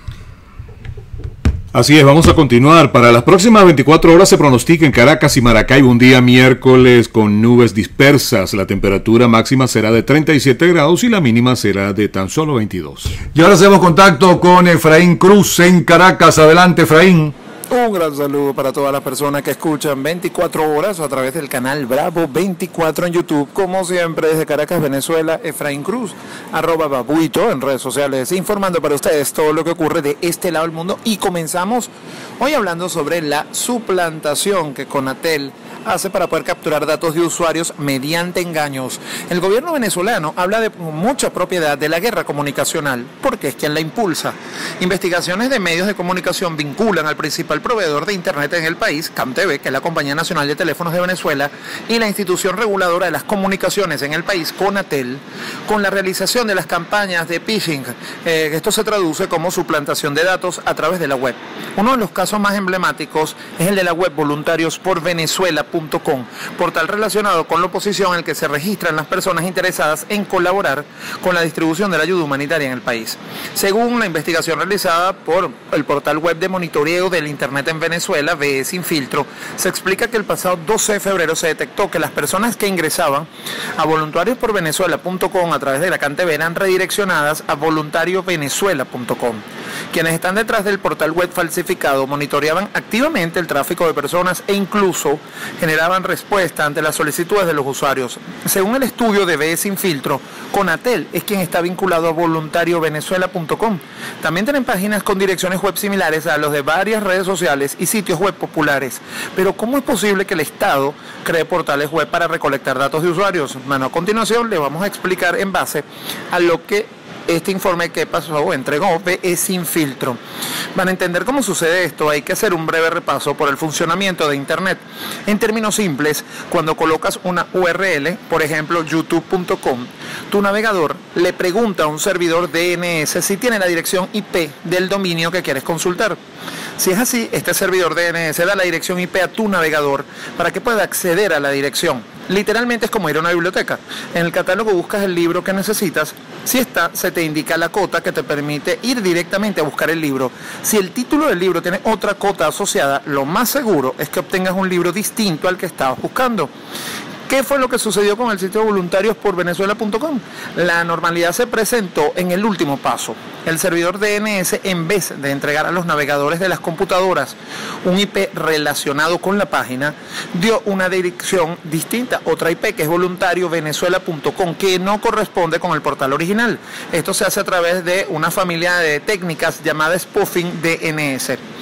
Así es, vamos a continuar. Para las próximas 24 horas se pronostica en Caracas y Maracaibo un día miércoles con nubes dispersas. La temperatura máxima será de 37 grados y la mínima será de tan solo 22. Y ahora hacemos contacto con Efraín Cruz en Caracas. Adelante, Efraín. Un gran saludo para todas las personas que escuchan 24 horas a través del canal Bravo 24 en YouTube. Como siempre, desde Caracas, Venezuela, Efraín Cruz, @babuito en redes sociales, informando para ustedes todo lo que ocurre de este lado del mundo. Y comenzamos hoy hablando sobre la suplantación que Conatel hace para poder capturar datos de usuarios mediante engaños. El gobierno venezolano habla de mucha propiedad de la guerra comunicacional, porque es quien la impulsa. Investigaciones de medios de comunicación vinculan al principal proveedor de internet en el país, CamTV, que es la Compañía Nacional de Teléfonos de Venezuela, y la institución reguladora de las comunicaciones en el país, Conatel, con la realización de las campañas de phishing. Esto se traduce como suplantación de datos a través de la web. Uno de los casos más emblemáticos es el de la web voluntarios-por-venezuela.com, portal relacionado con la oposición en el que se registran las personas interesadas en colaborar con la distribución de la ayuda humanitaria en el país. Según la investigación realizada por el portal web de monitoreo del Internet en Venezuela, VE Sin Filtro, se explica que el pasado 12 de febrero se detectó que las personas que ingresaban a voluntarios-por-venezuela.com a través de la CamTV eran redireccionadas a voluntariovenezuela.com. Quienes están detrás del portal web falsificado monitoreaban activamente el tráfico de personas e incluso generaban respuesta ante las solicitudes de los usuarios. Según el estudio de VE Sin Filtro, Conatel es quien está vinculado a voluntariovenezuela.com. También tienen páginas con direcciones web similares a los de varias redes sociales y sitios web populares. Pero ¿cómo es posible que el Estado cree portales web para recolectar datos de usuarios? Bueno, a continuación le vamos a explicar en base a lo que este informe que pasó o entregó VE Sin Filtro. Para entender cómo sucede esto hay que hacer un breve repaso por el funcionamiento de Internet. En términos simples, cuando colocas una URL, por ejemplo youtube.com, tu navegador le pregunta a un servidor DNS si tiene la dirección IP del dominio que quieres consultar. Si es así, este servidor DNS da la dirección IP a tu navegador para que pueda acceder a la dirección. Literalmente es como ir a una biblioteca. En el catálogo buscas el libro que necesitas. Si está, se te indica la cota que te permite ir directamente a buscar el libro. Si el título del libro tiene otra cota asociada, lo más seguro es que obtengas un libro distinto al que estabas buscando. ¿Qué fue lo que sucedió con el sitio voluntarios-por-venezuela.com? La normalidad se presentó en el último paso. El servidor DNS, en vez de entregar a los navegadores de las computadoras un IP relacionado con la página, dio una dirección distinta, otra IP que es voluntariovenezuela.com, que no corresponde con el portal original. Esto se hace a través de una familia de técnicas llamada spoofing DNS.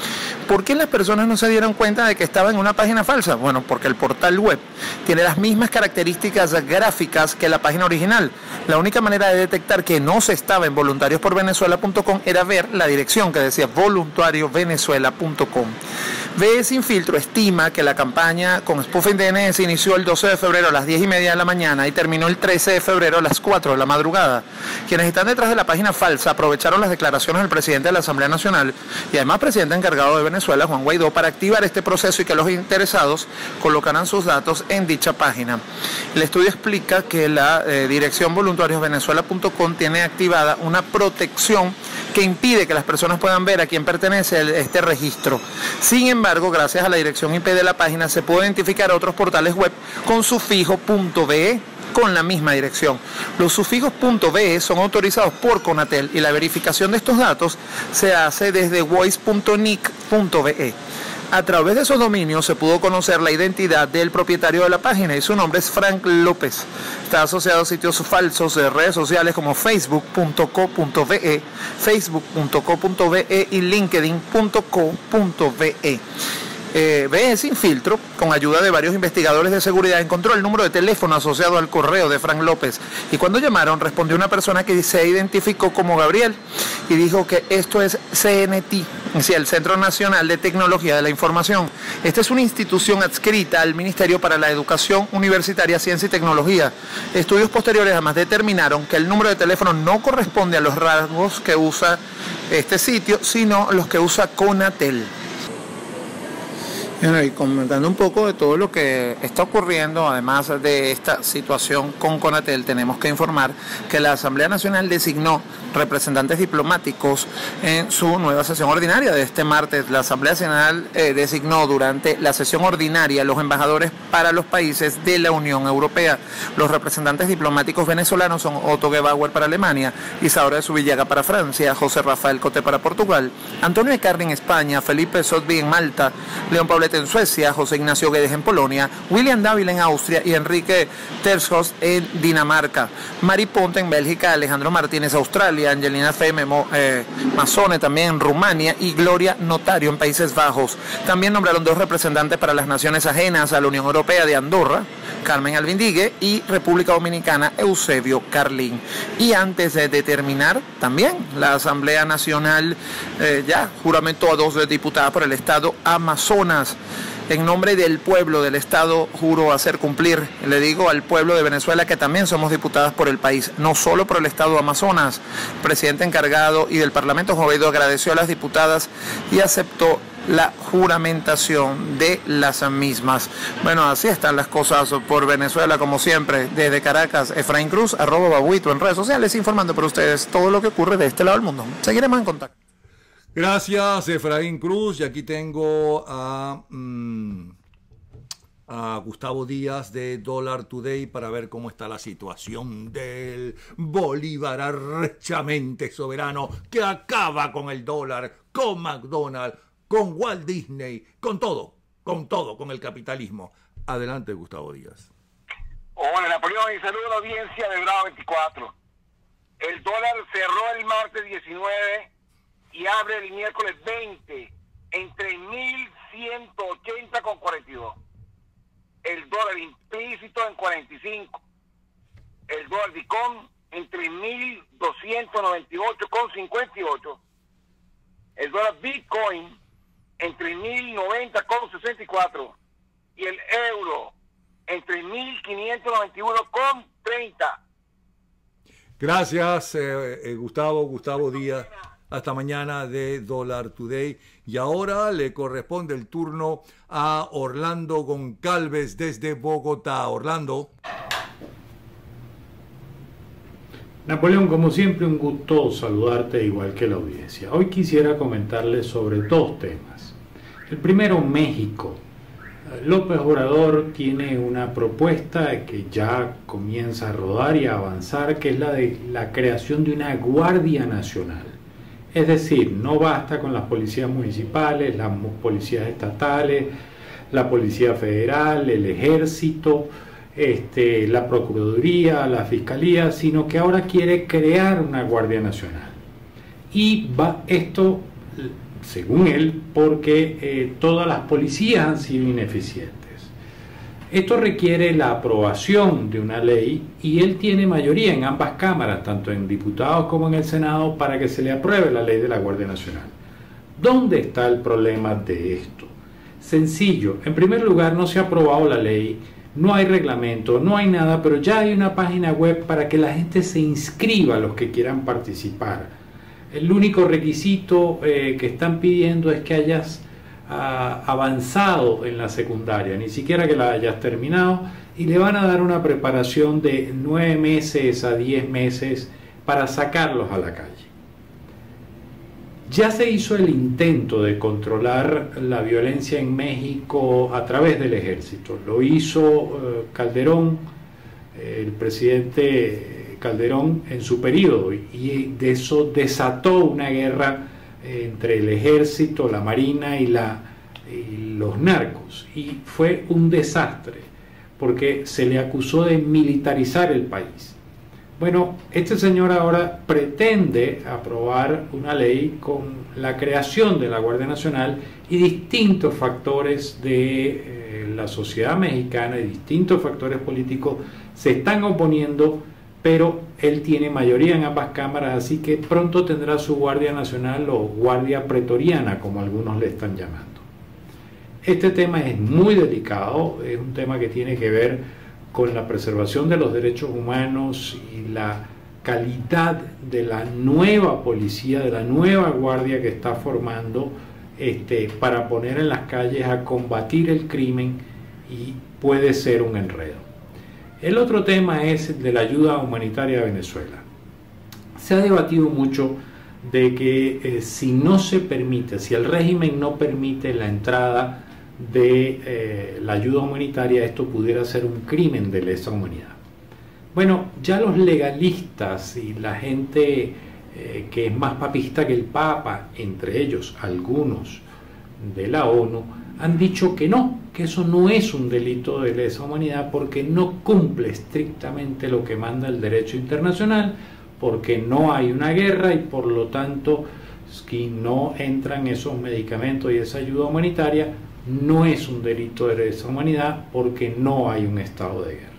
¿Por qué las personas no se dieron cuenta de que estaba en una página falsa? Bueno, porque el portal web tiene las mismas características gráficas que la página original. La única manera de detectar que no se estaba en voluntarios-por-venezuela.com era ver la dirección que decía voluntariovenezuela.com. VE Sin Filtro estima que la campaña con Spoofing DNS inició el 12 de febrero a las 10:30 de la mañana y terminó el 13 de febrero a las 4 de la madrugada. Quienes están detrás de la página falsa aprovecharon las declaraciones del presidente de la Asamblea Nacional y además presidente encargado de Venezuela, Juan Guaidó, para activar este proceso y que los interesados colocaran sus datos en dicha página. El estudio explica que la dirección voluntariosvenezuela.com tiene activada una protección que impide que las personas puedan ver a quién pertenece este registro. Sin embargo, gracias a la dirección IP de la página se puede identificar a otros portales web con sufijo .be con la misma dirección. Los sufijos .be son autorizados por Conatel y la verificación de estos datos se hace desde voice.nic.be. A través de esos dominios se pudo conocer la identidad del propietario de la página y su nombre es Frank López. Está asociado a sitios falsos de redes sociales como facebook.co.be, facebook.co.be y linkedin.co.be. VE Sin Filtro, con ayuda de varios investigadores de seguridad, encontró el número de teléfono asociado al correo de Frank López y cuando llamaron respondió una persona que se identificó como Gabriel y dijo que esto es CNT, es decir, el Centro Nacional de Tecnología de la Información. Esta es una institución adscrita al Ministerio para la Educación Universitaria, Ciencia y Tecnología. Estudios posteriores además determinaron que el número de teléfono no corresponde a los rasgos que usa este sitio, sino los que usa Conatel. Bueno, y comentando un poco de todo lo que está ocurriendo, además de esta situación con Conatel, tenemos que informar que la Asamblea Nacional designó representantes diplomáticos en su nueva sesión ordinaria de este martes. La Asamblea Nacional designó durante la sesión ordinaria los embajadores para los países de la Unión Europea. Los representantes diplomáticos venezolanos son Otto Gebauer para Alemania, Isaura de Subillaga para Francia, José Rafael Coté para Portugal, Antonio Ecardi en España, Felipe Sotby en Malta, León Paulete en Suecia, José Ignacio Guedes en Polonia, William Dávila en Austria y Enrique Terschos en Dinamarca, Mari Ponte en Bélgica, Alejandro Martínez Australia, Angelina Feme Mazzone también en Rumania y Gloria Notario en Países Bajos. También nombraron 2 representantes para las naciones ajenas a la Unión Europea de Andorra, Carmen Alvindigue, y República Dominicana, Eusebio Carlín. Y antes de terminar, también la Asamblea Nacional ya juramentó a 2 diputadas por el Estado Amazonas. En nombre del pueblo del Estado juro hacer cumplir, le digo al pueblo de Venezuela que también somos diputadas por el país, no solo por el Estado Amazonas. El presidente encargado y del Parlamento, Juan Guaidó, agradeció a las diputadas y aceptó la juramentación de las mismas. Bueno, así están las cosas por Venezuela, como siempre. Desde Caracas, Efraín Cruz, @Babuito en redes sociales, informando para ustedes todo lo que ocurre de este lado del mundo. Seguiremos en contacto. Gracias, Efraín Cruz. Y aquí tengo a Gustavo Díaz de Dollar Today para ver cómo está la situación del Bolívar arrechamente soberano que acaba con el dólar, con McDonald's, con Walt Disney, con todo, con el capitalismo. Adelante, Gustavo Díaz. Hola, Napoleón, y saludo a la audiencia de Bravo 24. El dólar cerró el martes 19 y abre el miércoles 20 en 3.180,42. El dólar implícito en 45. El dólar Dicom en 3.298,58. El dólar Bitcoin en 3.090,64. Y el euro en 3.591,30. Gracias, Gustavo Díaz. Hasta mañana de Dollar Today. Y ahora le corresponde el turno a Orlando Goncalves desde Bogotá. Orlando. Napoleón, como siempre, un gusto saludarte igual que la audiencia. Hoy quisiera comentarles sobre 2 temas. El primero, México. López Obrador tiene una propuesta que ya comienza a rodar y a avanzar, que es la de la creación de una Guardia Nacional. Es decir, no basta con las policías municipales, las policías estatales, la policía federal, el ejército, la procuraduría, la fiscalía, sino que ahora quiere crear una Guardia Nacional. Y esto según él, porque todas las policías han sido ineficientes. Esto requiere la aprobación de una ley y él tiene mayoría en ambas cámaras, tanto en diputados como en el Senado, para que se le apruebe la ley de la Guardia Nacional. ¿Dónde está el problema de esto? Sencillo. En primer lugar, no se ha aprobado la ley, no hay reglamento, no hay nada, pero ya hay una página web para que la gente se inscriba, los que quieran participar. El único requisito que están pidiendo es que hayas avanzado en la secundaria, ni siquiera que la hayas terminado, y le van a dar una preparación de 9 meses a 10 meses para sacarlos a la calle. Ya se hizo el intento de controlar la violencia en México a través del ejército. Lo hizo Calderón, el presidente Calderón en su periodo, y de eso desató una guerra entre el ejército, la marina y los narcos. Y fue un desastre, porque se le acusó de militarizar el país. Bueno, este señor ahora pretende aprobar una ley con la creación de la Guardia Nacional y distintos factores de la sociedad mexicana y distintos factores políticos se están oponiendo, pero él tiene mayoría en ambas cámaras, así que pronto tendrá su Guardia Nacional o Guardia Pretoriana, como algunos le están llamando. Este tema es muy delicado, es un tema que tiene que ver con la preservación de los derechos humanos y la calidad de la nueva policía, de la nueva guardia que está formando para poner en las calles a combatir el crimen, y puede ser un enredo. El otro tema es el de la ayuda humanitaria a Venezuela. Se ha debatido mucho de que si no se permite, si el régimen no permite la entrada de la ayuda humanitaria, esto pudiera ser un crimen de lesa humanidad. Bueno, ya los legalistas y la gente que es más papista que el Papa, entre ellos algunos de la ONU, han dicho que no, que eso no es un delito de lesa humanidad porque no cumple estrictamente lo que manda el derecho internacional, porque no hay una guerra y por lo tanto si no entran esos medicamentos y esa ayuda humanitaria, no es un delito de lesa humanidad porque no hay un estado de guerra.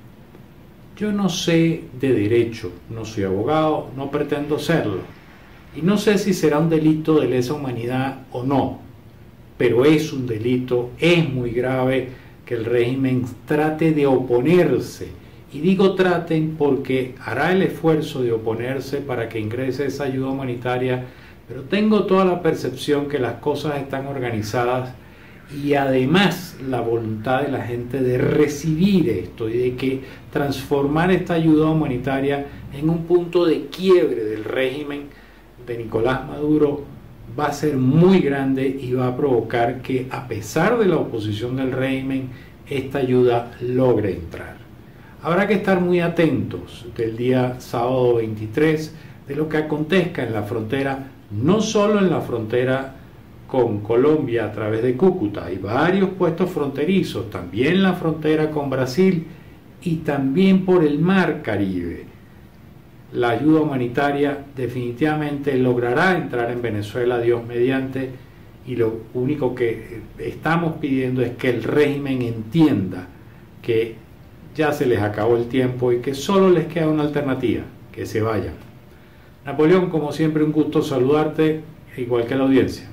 Yo no sé de derecho, no soy abogado, no pretendo serlo, y no sé si será un delito de lesa humanidad o no, pero es un delito, es muy grave que el régimen trate de oponerse, y digo traten porque hará el esfuerzo de oponerse para que ingrese esa ayuda humanitaria, pero tengo toda la percepción que las cosas están organizadas y además la voluntad de la gente de recibir esto y de que transformar esta ayuda humanitaria en un punto de quiebre del régimen de Nicolás Maduro va a ser muy grande y va a provocar que, a pesar de la oposición del régimen, esta ayuda logre entrar. Habrá que estar muy atentos del día sábado 23 de lo que acontezca en la frontera, no solo en la frontera con Colombia a través de Cúcuta, hay varios puestos fronterizos, también la frontera con Brasil y también por el mar Caribe. La ayuda humanitaria definitivamente logrará entrar en Venezuela, Dios mediante, y lo único que estamos pidiendo es que el régimen entienda que ya se les acabó el tiempo y que solo les queda una alternativa, que se vayan. Napoleón, como siempre, un gusto saludarte, igual que la audiencia.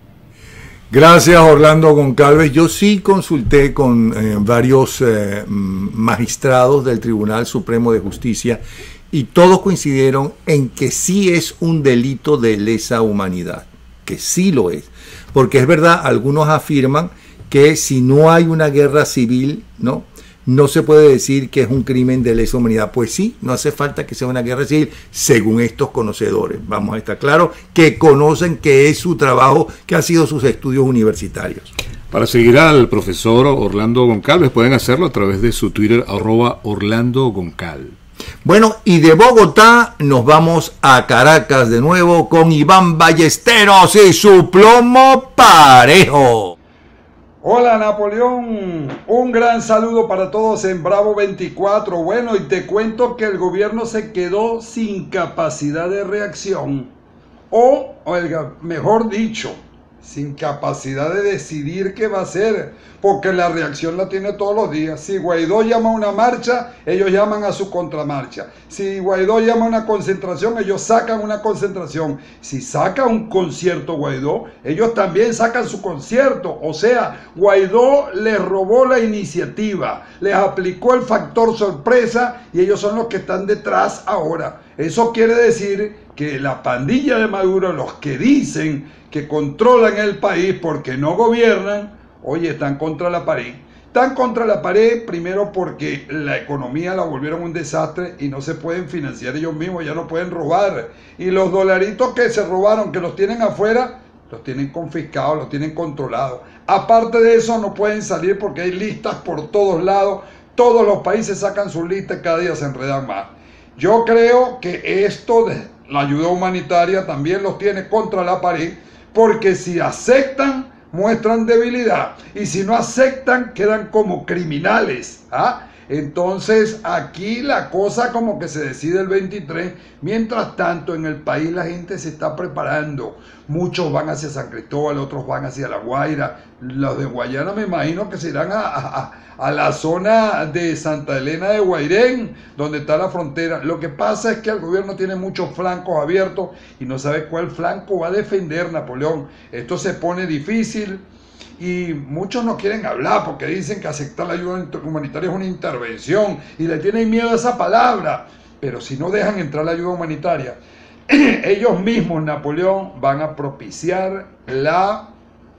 Gracias, Orlando Goncalves. Yo sí consulté con varios magistrados del Tribunal Supremo de Justicia y todos coincidieron en que sí es un delito de lesa humanidad, que sí lo es. Porque es verdad, algunos afirman que si no hay una guerra civil, no se puede decir que es un crimen de lesa humanidad. Pues sí, no hace falta que sea una guerra civil, según estos conocedores. Vamos a estar claros que conocen que es su trabajo, que ha sido sus estudios universitarios. Para seguir al profesor Orlando Goncalves pueden hacerlo a través de su Twitter, @OrlandoGoncal. Bueno, y de Bogotá nos vamos a Caracas de nuevo con Iván Ballesteros y su plomo parejo. Hola Napoleón, un gran saludo para todos en Bravo 24. Bueno, y te cuento que el gobierno se quedó sin capacidad de reacción o mejor dicho, sin capacidad de decidir qué va a hacer, porque la reacción la tiene todos los días. Si Guaidó llama a una marcha, ellos llaman a su contramarcha. Si Guaidó llama a una concentración, ellos sacan una concentración. Si saca un concierto Guaidó, ellos también sacan su concierto. O sea, Guaidó les robó la iniciativa, les aplicó el factor sorpresa y ellos son los que están detrás ahora. Eso quiere decir que la pandilla de Maduro, los que dicen que controlan el país porque no gobiernan, oye, están contra la pared. Están contra la pared primero porque la economía la volvieron un desastre y no se pueden financiar ellos mismos, ya no pueden robar. Y los dolaritos que se robaron, que los tienen afuera, los tienen confiscados, los tienen controlados. Aparte de eso, no pueden salir porque hay listas por todos lados. Todos los países sacan sus listas y cada día se enredan más. Yo creo que esto de la ayuda humanitaria también los tiene contra la pared, porque si aceptan, muestran debilidad, y si no aceptan, quedan como criminales. Entonces aquí la cosa como que se decide el 23. Mientras tanto, en el país la gente se está preparando. Muchos van hacia San Cristóbal, otros van hacia La Guaira. Los de Guayana me imagino que se irán a la zona de Santa Elena de Guairén, donde está la frontera. Lo que pasa es que el gobierno tiene muchos flancos abiertos y no sabe cuál flanco va a defender Napoleón. Esto se pone difícil. Y muchos no quieren hablar porque dicen que aceptar la ayuda humanitaria es una intervención y le tienen miedo a esa palabra. Pero si no dejan entrar la ayuda humanitaria, ellos mismos, Napoleón, van a propiciar la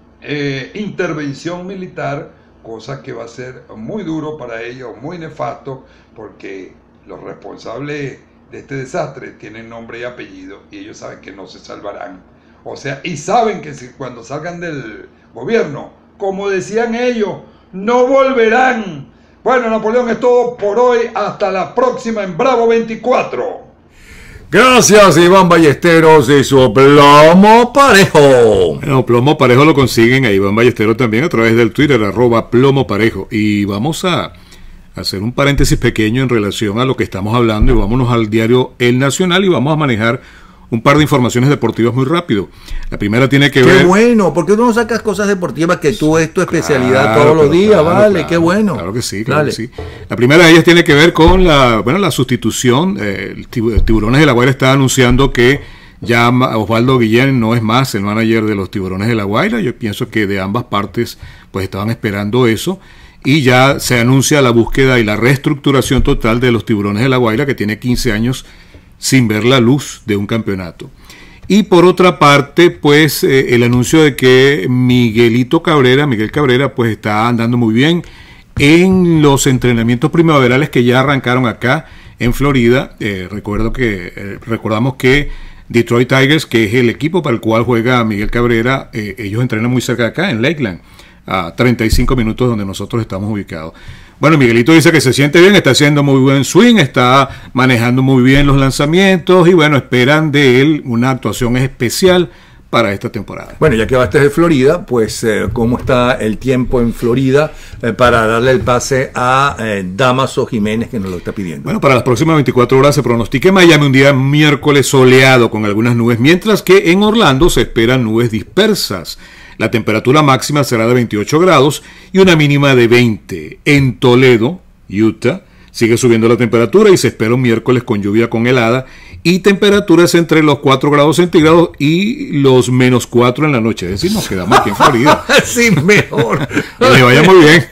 intervención militar, cosa que va a ser muy duro para ellos, muy nefasto, porque los responsables de este desastre tienen nombre y apellido y ellos saben que no se salvarán. O sea, y saben que si cuando salgan del gobierno, como decían ellos, no volverán. Bueno, Napoleón, es todo por hoy. Hasta la próxima en Bravo 24. Gracias, Iván Ballesteros y su Plomo Parejo. Bueno, Plomo Parejo lo consiguen a Iván Ballesteros también a través del Twitter, @Plomo Parejo. Y vamos a hacer un paréntesis pequeño en relación a lo que estamos hablando y vámonos al diario El Nacional y vamos a manejar un par de informaciones deportivas muy rápido. La primera tiene que ver... Qué bueno, ¿por qué tú no sacas cosas deportivas que tú es tu especialidad todos los días? Vale, qué bueno. Claro que sí, claro que sí. La primera de ellas tiene que ver con la sustitución. Tiburones de La Guaira está anunciando que ya Osvaldo Guillén no es más el manager de los Tiburones de La Guaira. Yo pienso que de ambas partes pues estaban esperando eso. Y ya se anuncia la búsqueda y la reestructuración total de los Tiburones de La Guaira, que tiene 15 años sin ver la luz de un campeonato. Y por otra parte, pues el anuncio de que Miguel Cabrera, pues está andando muy bien en los entrenamientos primaverales que ya arrancaron acá en Florida. Recordamos que Detroit Tigers, que es el equipo para el cual juega Miguel Cabrera, ellos entrenan muy cerca de acá, en Lakeland, a 35 minutos donde nosotros estamos ubicados. Bueno, Miguelito dice que se siente bien, está haciendo muy buen swing, está manejando muy bien los lanzamientos y bueno, esperan de él una actuación especial para esta temporada. Bueno, ya que vas desde Florida, pues ¿cómo está el tiempo en Florida para darle el pase a Damaso Jiménez, que nos lo está pidiendo? Bueno, para las próximas 24 horas se pronostica en Miami un día miércoles soleado con algunas nubes, mientras que en Orlando se esperan nubes dispersas. La temperatura máxima será de 28 grados y una mínima de 20. En Toledo, Utah, sigue subiendo la temperatura y se espera un miércoles con lluvia con helada y temperaturas entre los 4 grados centígrados y los -4 en la noche. Es decir, nos quedamos aquí en Florida. Sí, mejor. Que le vaya muy bien.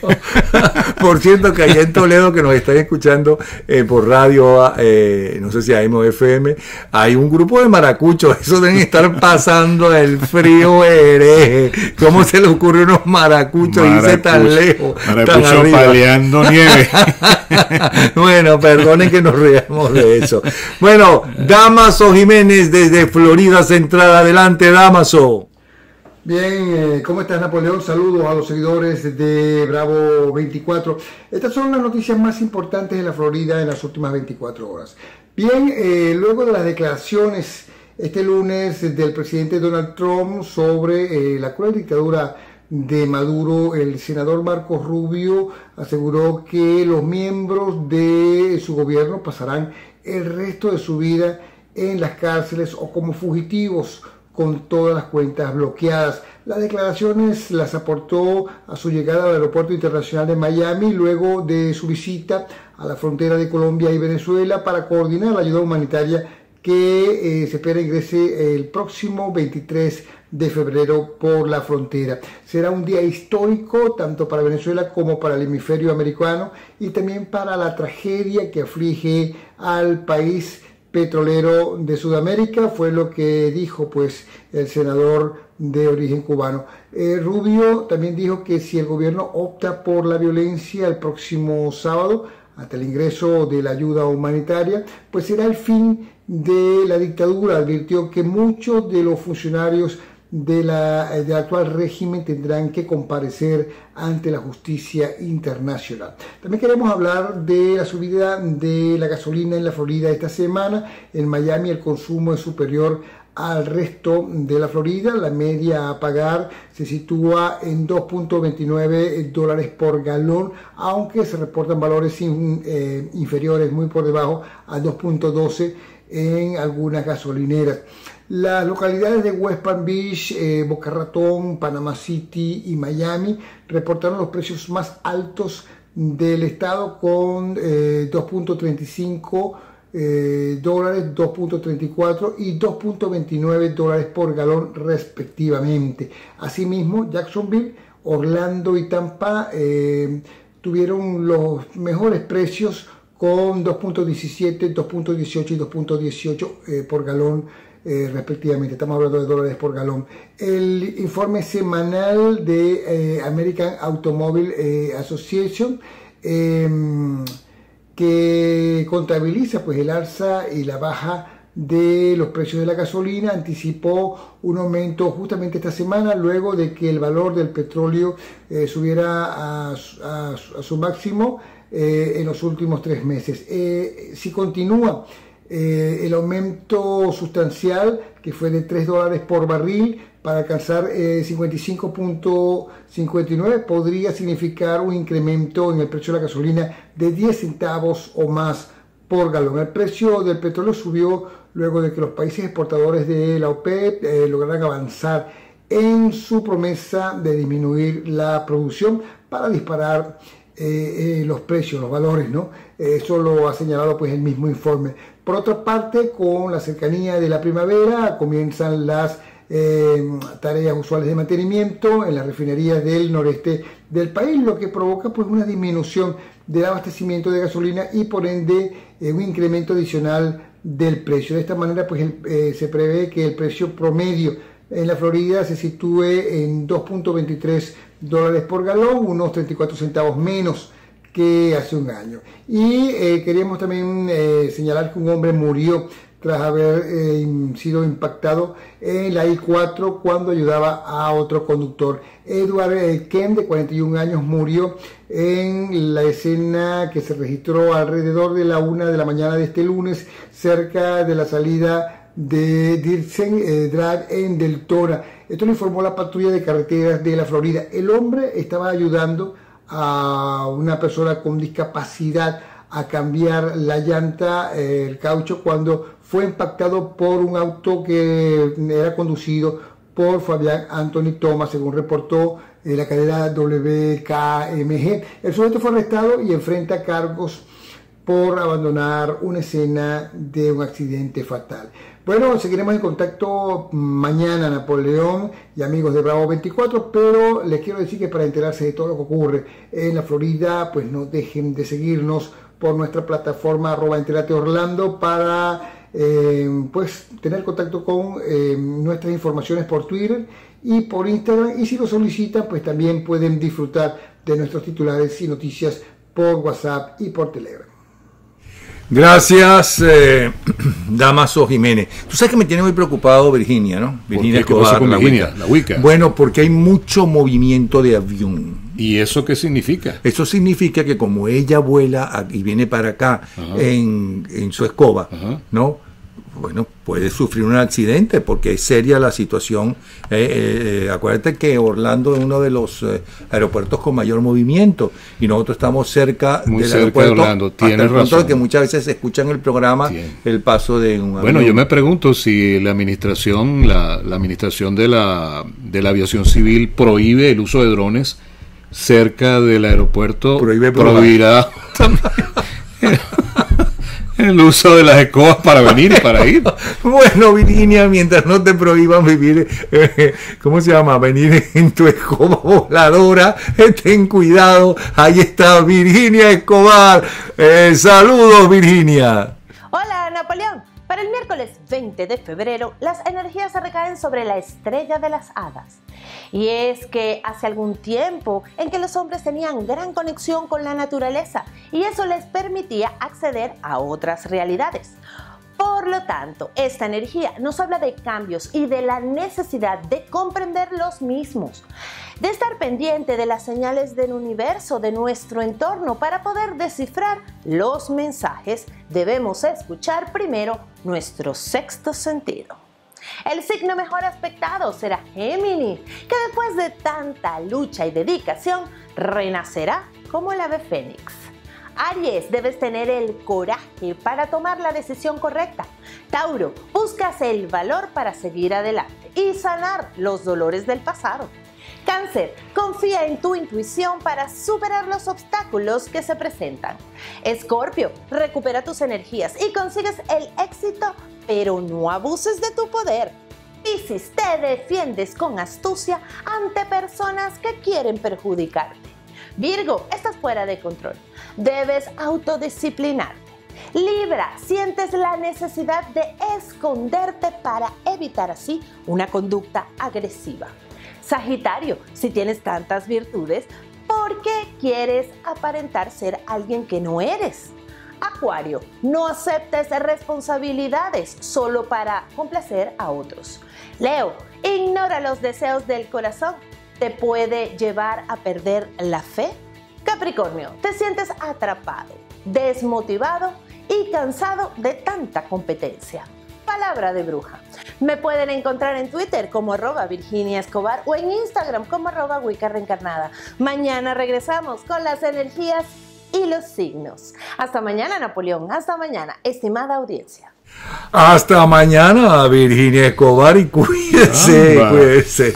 Por cierto, que allá en Toledo, que nos están escuchando por radio, no sé si AM o FM, hay un grupo de maracuchos. Eso deben estar pasando el frío hereje. ¿Cómo se le ocurre unos maracuchos irse tan lejos? Maracuchos paleando nieve. Bueno, perdonen que nos reamos de eso. Bueno, Damaso Jiménez desde Florida Central. Adelante, Damaso. Bien, ¿cómo estás, Napoleón? Saludos a los seguidores de Bravo 24. Estas son las noticias más importantes de la Florida en las últimas 24 horas. Bien, luego de las declaraciones este lunes del presidente Donald Trump sobre la cruel dictadura de Maduro, el senador Marco Rubio aseguró que los miembros de su gobierno pasarán el resto de su vida en las cárceles o como fugitivos con todas las cuentas bloqueadas. Las declaraciones las aportó a su llegada al Aeropuerto Internacional de Miami luego de su visita a la frontera de Colombia y Venezuela para coordinar la ayuda humanitaria que se espera ingrese el próximo 23 de febrero por la frontera. Será un día histórico tanto para Venezuela como para el hemisferio americano y también para la tragedia que aflige al país petrolero de Sudamérica, fue lo que dijo pues el senador de origen cubano. Rubio también dijo que si el gobierno opta por la violencia el próximo sábado, ante el ingreso de la ayuda humanitaria, pues será el fin de la dictadura. Advirtió que muchos de los funcionarios del actual régimen tendrán que comparecer ante la justicia internacional. También queremos hablar de la subida de la gasolina en la Florida esta semana. En Miami el consumo es superior al resto de la Florida. La media a pagar se sitúa en $2.29 por galón, aunque se reportan valores inferiores, muy por debajo, a 2.12 en algunas gasolineras. Las localidades de West Palm Beach, Boca Ratón, Panama City y Miami reportaron los precios más altos del estado con 2.35 dólares, 2.34 y 2.29 dólares por galón respectivamente. Asimismo, Jacksonville, Orlando y Tampa tuvieron los mejores precios con 2.17, 2.18 y 2.18 por galón respectivamente. Estamos hablando de dólares por galón. El informe semanal de American Automobile Association que contabiliza pues el alza y la baja de los precios de la gasolina anticipó un aumento justamente esta semana luego de que el valor del petróleo subiera a su máximo en los últimos 3 meses. Si continúa el aumento sustancial, que fue de $3 por barril para alcanzar 55.59, podría significar un incremento en el precio de la gasolina de 10 centavos o más por galón. El precio del petróleo subió luego de que los países exportadores de la OPEP lograran avanzar en su promesa de disminuir la producción para disparar los precios, los valores, ¿no? Eso lo ha señalado pues el mismo informe. Por otra parte, con la cercanía de la primavera comienzan las tareas usuales de mantenimiento en las refinerías del noreste del país, lo que provoca pues una disminución del abastecimiento de gasolina y por ende un incremento adicional del precio. De esta manera pues se prevé que el precio promedio en la Florida se sitúe en $2.23 por galón, unos 34 centavos menos que hace un año. Y queríamos también señalar que un hombre murió tras haber sido impactado en la I-4 cuando ayudaba a otro conductor. Edward Kemp, de 41 años, murió en la escena que se registró alrededor de la 1 de la mañana de este lunes, cerca de la salida de Dirsen Drive en Deltona. Esto lo informó la patrulla de carreteras de la Florida. El hombre estaba ayudando a una persona con discapacidad a cambiar la llanta, el caucho, cuando fue impactado por un auto que era conducido por Fabián Anthony Thomas, según reportó la cadena WKMG. El sujeto fue arrestado y enfrenta cargos por abandonar una escena de un accidente fatal. Bueno, seguiremos en contacto mañana, Napoleón y amigos de Bravo 24, pero les quiero decir que para enterarse de todo lo que ocurre en la Florida, pues no dejen de seguirnos por nuestra plataforma @enterateorlando para pues tener contacto con nuestras informaciones por Twitter y por Instagram, y si lo solicitan pues también pueden disfrutar de nuestros titulares y noticias por WhatsApp y por Telegram. Gracias, Damaso Jiménez. Tú sabes que me tiene muy preocupado Virginia, ¿no? Virginia ¿Qué pasa con Virginia, la Wicca? Bueno, porque hay mucho movimiento de avión. ¿Y eso qué significa? Eso significa que como ella vuela y viene para acá en su escoba, ¿no? bueno, puede sufrir un accidente porque es seria la situación. Acuérdate que Orlando es uno de los aeropuertos con mayor movimiento y nosotros estamos cerca Muy del cerca aeropuerto. de Orlando, hasta tienes el punto razón. de que muchas veces se escucha en el programa el paso de un avión. Bueno, yo me pregunto si la administración, la administración de la aviación civil prohíbe el uso de drones cerca del aeropuerto, prohibirá también el uso de las escobas para venir y para ir. Bueno, Virginia, mientras no te prohíban vivir, ¿cómo se llama? Venir en tu escoba voladora, ten cuidado. Ahí está Virginia Escobar. Saludos, Virginia. Hola, Napoleón. Para el miércoles 20 de febrero, las energías se recaen sobre la estrella de las hadas. Y es que hace algún tiempo en que los hombres tenían gran conexión con la naturaleza y eso les permitía acceder a otras realidades. Por lo tanto, esta energía nos habla de cambios y de la necesidad de comprender los mismos, de estar pendiente de las señales del universo, de nuestro entorno. Para poder descifrar los mensajes, debemos escuchar primero nuestro sexto sentido. El signo mejor aspectado será Géminis, que después de tanta lucha y dedicación, renacerá como el ave fénix. Aries, debes tener el coraje para tomar la decisión correcta. Tauro, buscas el valor para seguir adelante y sanar los dolores del pasado. Cáncer, confía en tu intuición para superar los obstáculos que se presentan. Escorpio, recupera tus energías y consigues el éxito, pero no abuses de tu poder. Piscis, te defiendes con astucia ante personas que quieren perjudicarte. Virgo, estás fuera de control. Debes autodisciplinarte. Libra, sientes la necesidad de esconderte para evitar así una conducta agresiva. Sagitario, si tienes tantas virtudes, ¿por qué quieres aparentar ser alguien que no eres? Acuario, no aceptes responsabilidades solo para complacer a otros. Leo, ignora los deseos del corazón. ¿Te puede llevar a perder la fe? Capricornio, te sientes atrapado, desmotivado y cansado de tanta competencia. Palabra de bruja. Me pueden encontrar en Twitter como @Virginia Escobar o en Instagram como @Wicca Reencarnada. Mañana regresamos con las energías y los signos. Hasta mañana, Napoleón. Hasta mañana, estimada audiencia. Hasta mañana, Virginia Escobar, y cuídese, cuídese.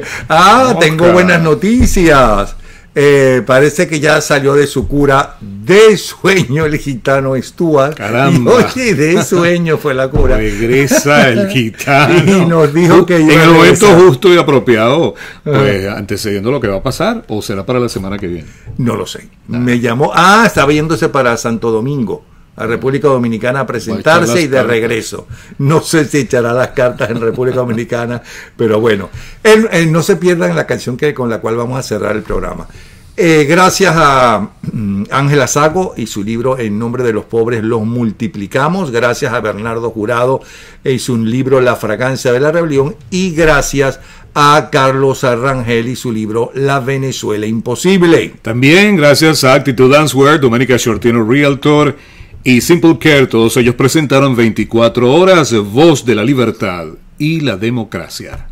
Tengo buenas noticias. Parece que ya salió de su cura de sueño el gitano Stuart. Caramba. Y, oye, de sueño fue la cura. Regresa el gitano. Y nos dijo que en iba a el momento regresar. justo y apropiado, pues antecediendo lo que va a pasar, o será para la semana que viene. No lo sé. Me llamó. Estaba yéndose para Santo Domingo, a República Dominicana, a presentarse y de regreso. No sé si echará las cartas en República Dominicana, pero bueno. No se pierdan la canción con la cual vamos a cerrar el programa. Gracias a Ángela Sago y su libro En nombre de los pobres los multiplicamos. Gracias a Bernardo Jurado y su libro La fragancia de la rebelión. Y gracias a Carlos Arrangel y su libro La Venezuela imposible. También gracias a Actitude Answer, Doménica Shortino Realtor y Simple Care. Todos ellos presentaron 24 horas, Voz de la Libertad y la Democracia.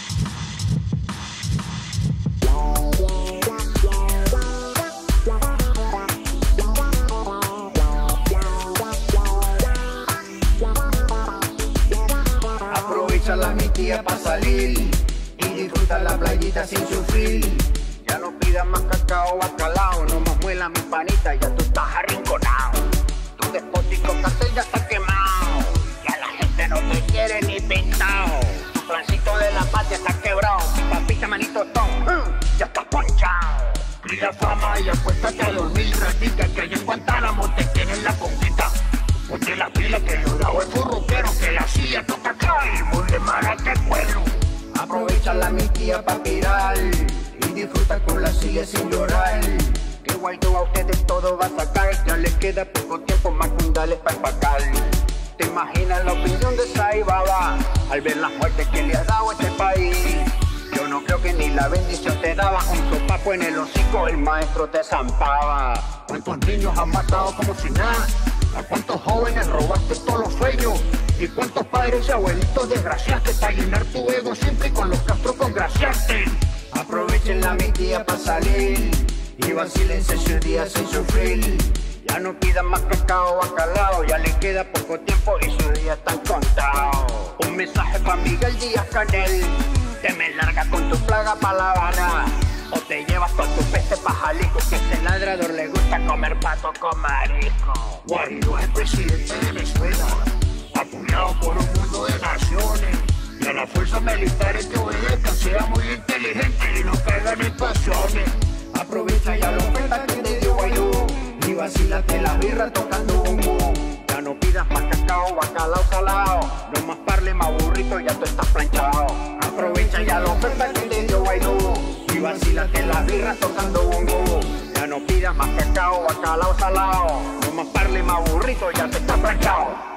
Aprovecha la mitía para salir y disfruta la playita sin sufrir. Ya no pidas más cacao bacalao, no más muela mi panita, ya tú estás arrinconado. Tu despótico cartel ya está quemado, ya la gente no te quiere ni pintado. Tu plancito de la patria está quebrado, papita manito ya estás ponchado. Pida fama y acuéstate a dormir, ratita que allá en Guantánamo te tienen la conquista. Ponte la pila que yo la voy furruquero, que la silla toca acá y muy de maraca cuero. Aprovecha la mitía pa' pirar y disfruta con la silla sin llorar. Que guaito a ustedes todo va a sacar, ya les queda poco tiempo más que un dale pa' empacar. ¿Te imaginas la opinión de Saibaba al ver la muerte que le ha dado a este país? Yo no creo que ni la bendición te daba, un sopapo en el hocico el maestro te zampaba. ¿Cuántos niños han matado como si nada? ¿A cuántos jóvenes robaste todos los sueños? ¿Y cuántos padres y abuelitos desgraciaste para llenar tu ego siempre con los Castro congraciaste? Aprovechen la mentira para salir y vacílense sus días sin sufrir. Ya no pidan más cacao bacalao, ya les queda poco tiempo y sus días están contados. Un mensaje para Miguel Díaz Canel, te me largas con tu plaga pa' La Habana, o te llevas con tu peste pa' Jalisco, que este ladrador le gusta comer pato con marisco. Guaidó es presidente de Venezuela, apoyado por un mundo de naciones, y a las fuerzas militares que obedezcan, sea muy inteligente y no caigan en pasiones. Aprovecha ya los oferta que te dio Guaidó y vacílate la birra tocando humo. Ya no pidas más cacao, bacalao salado, no más parle, más burrito, ya tú estás planchado. Aprovecha ya la oferta que te dio Guaidó y vacílate la birra tocando humo. Ya no pidas más cacao, bacalao salado, no más parle, más burrito, ya tú estás planchado.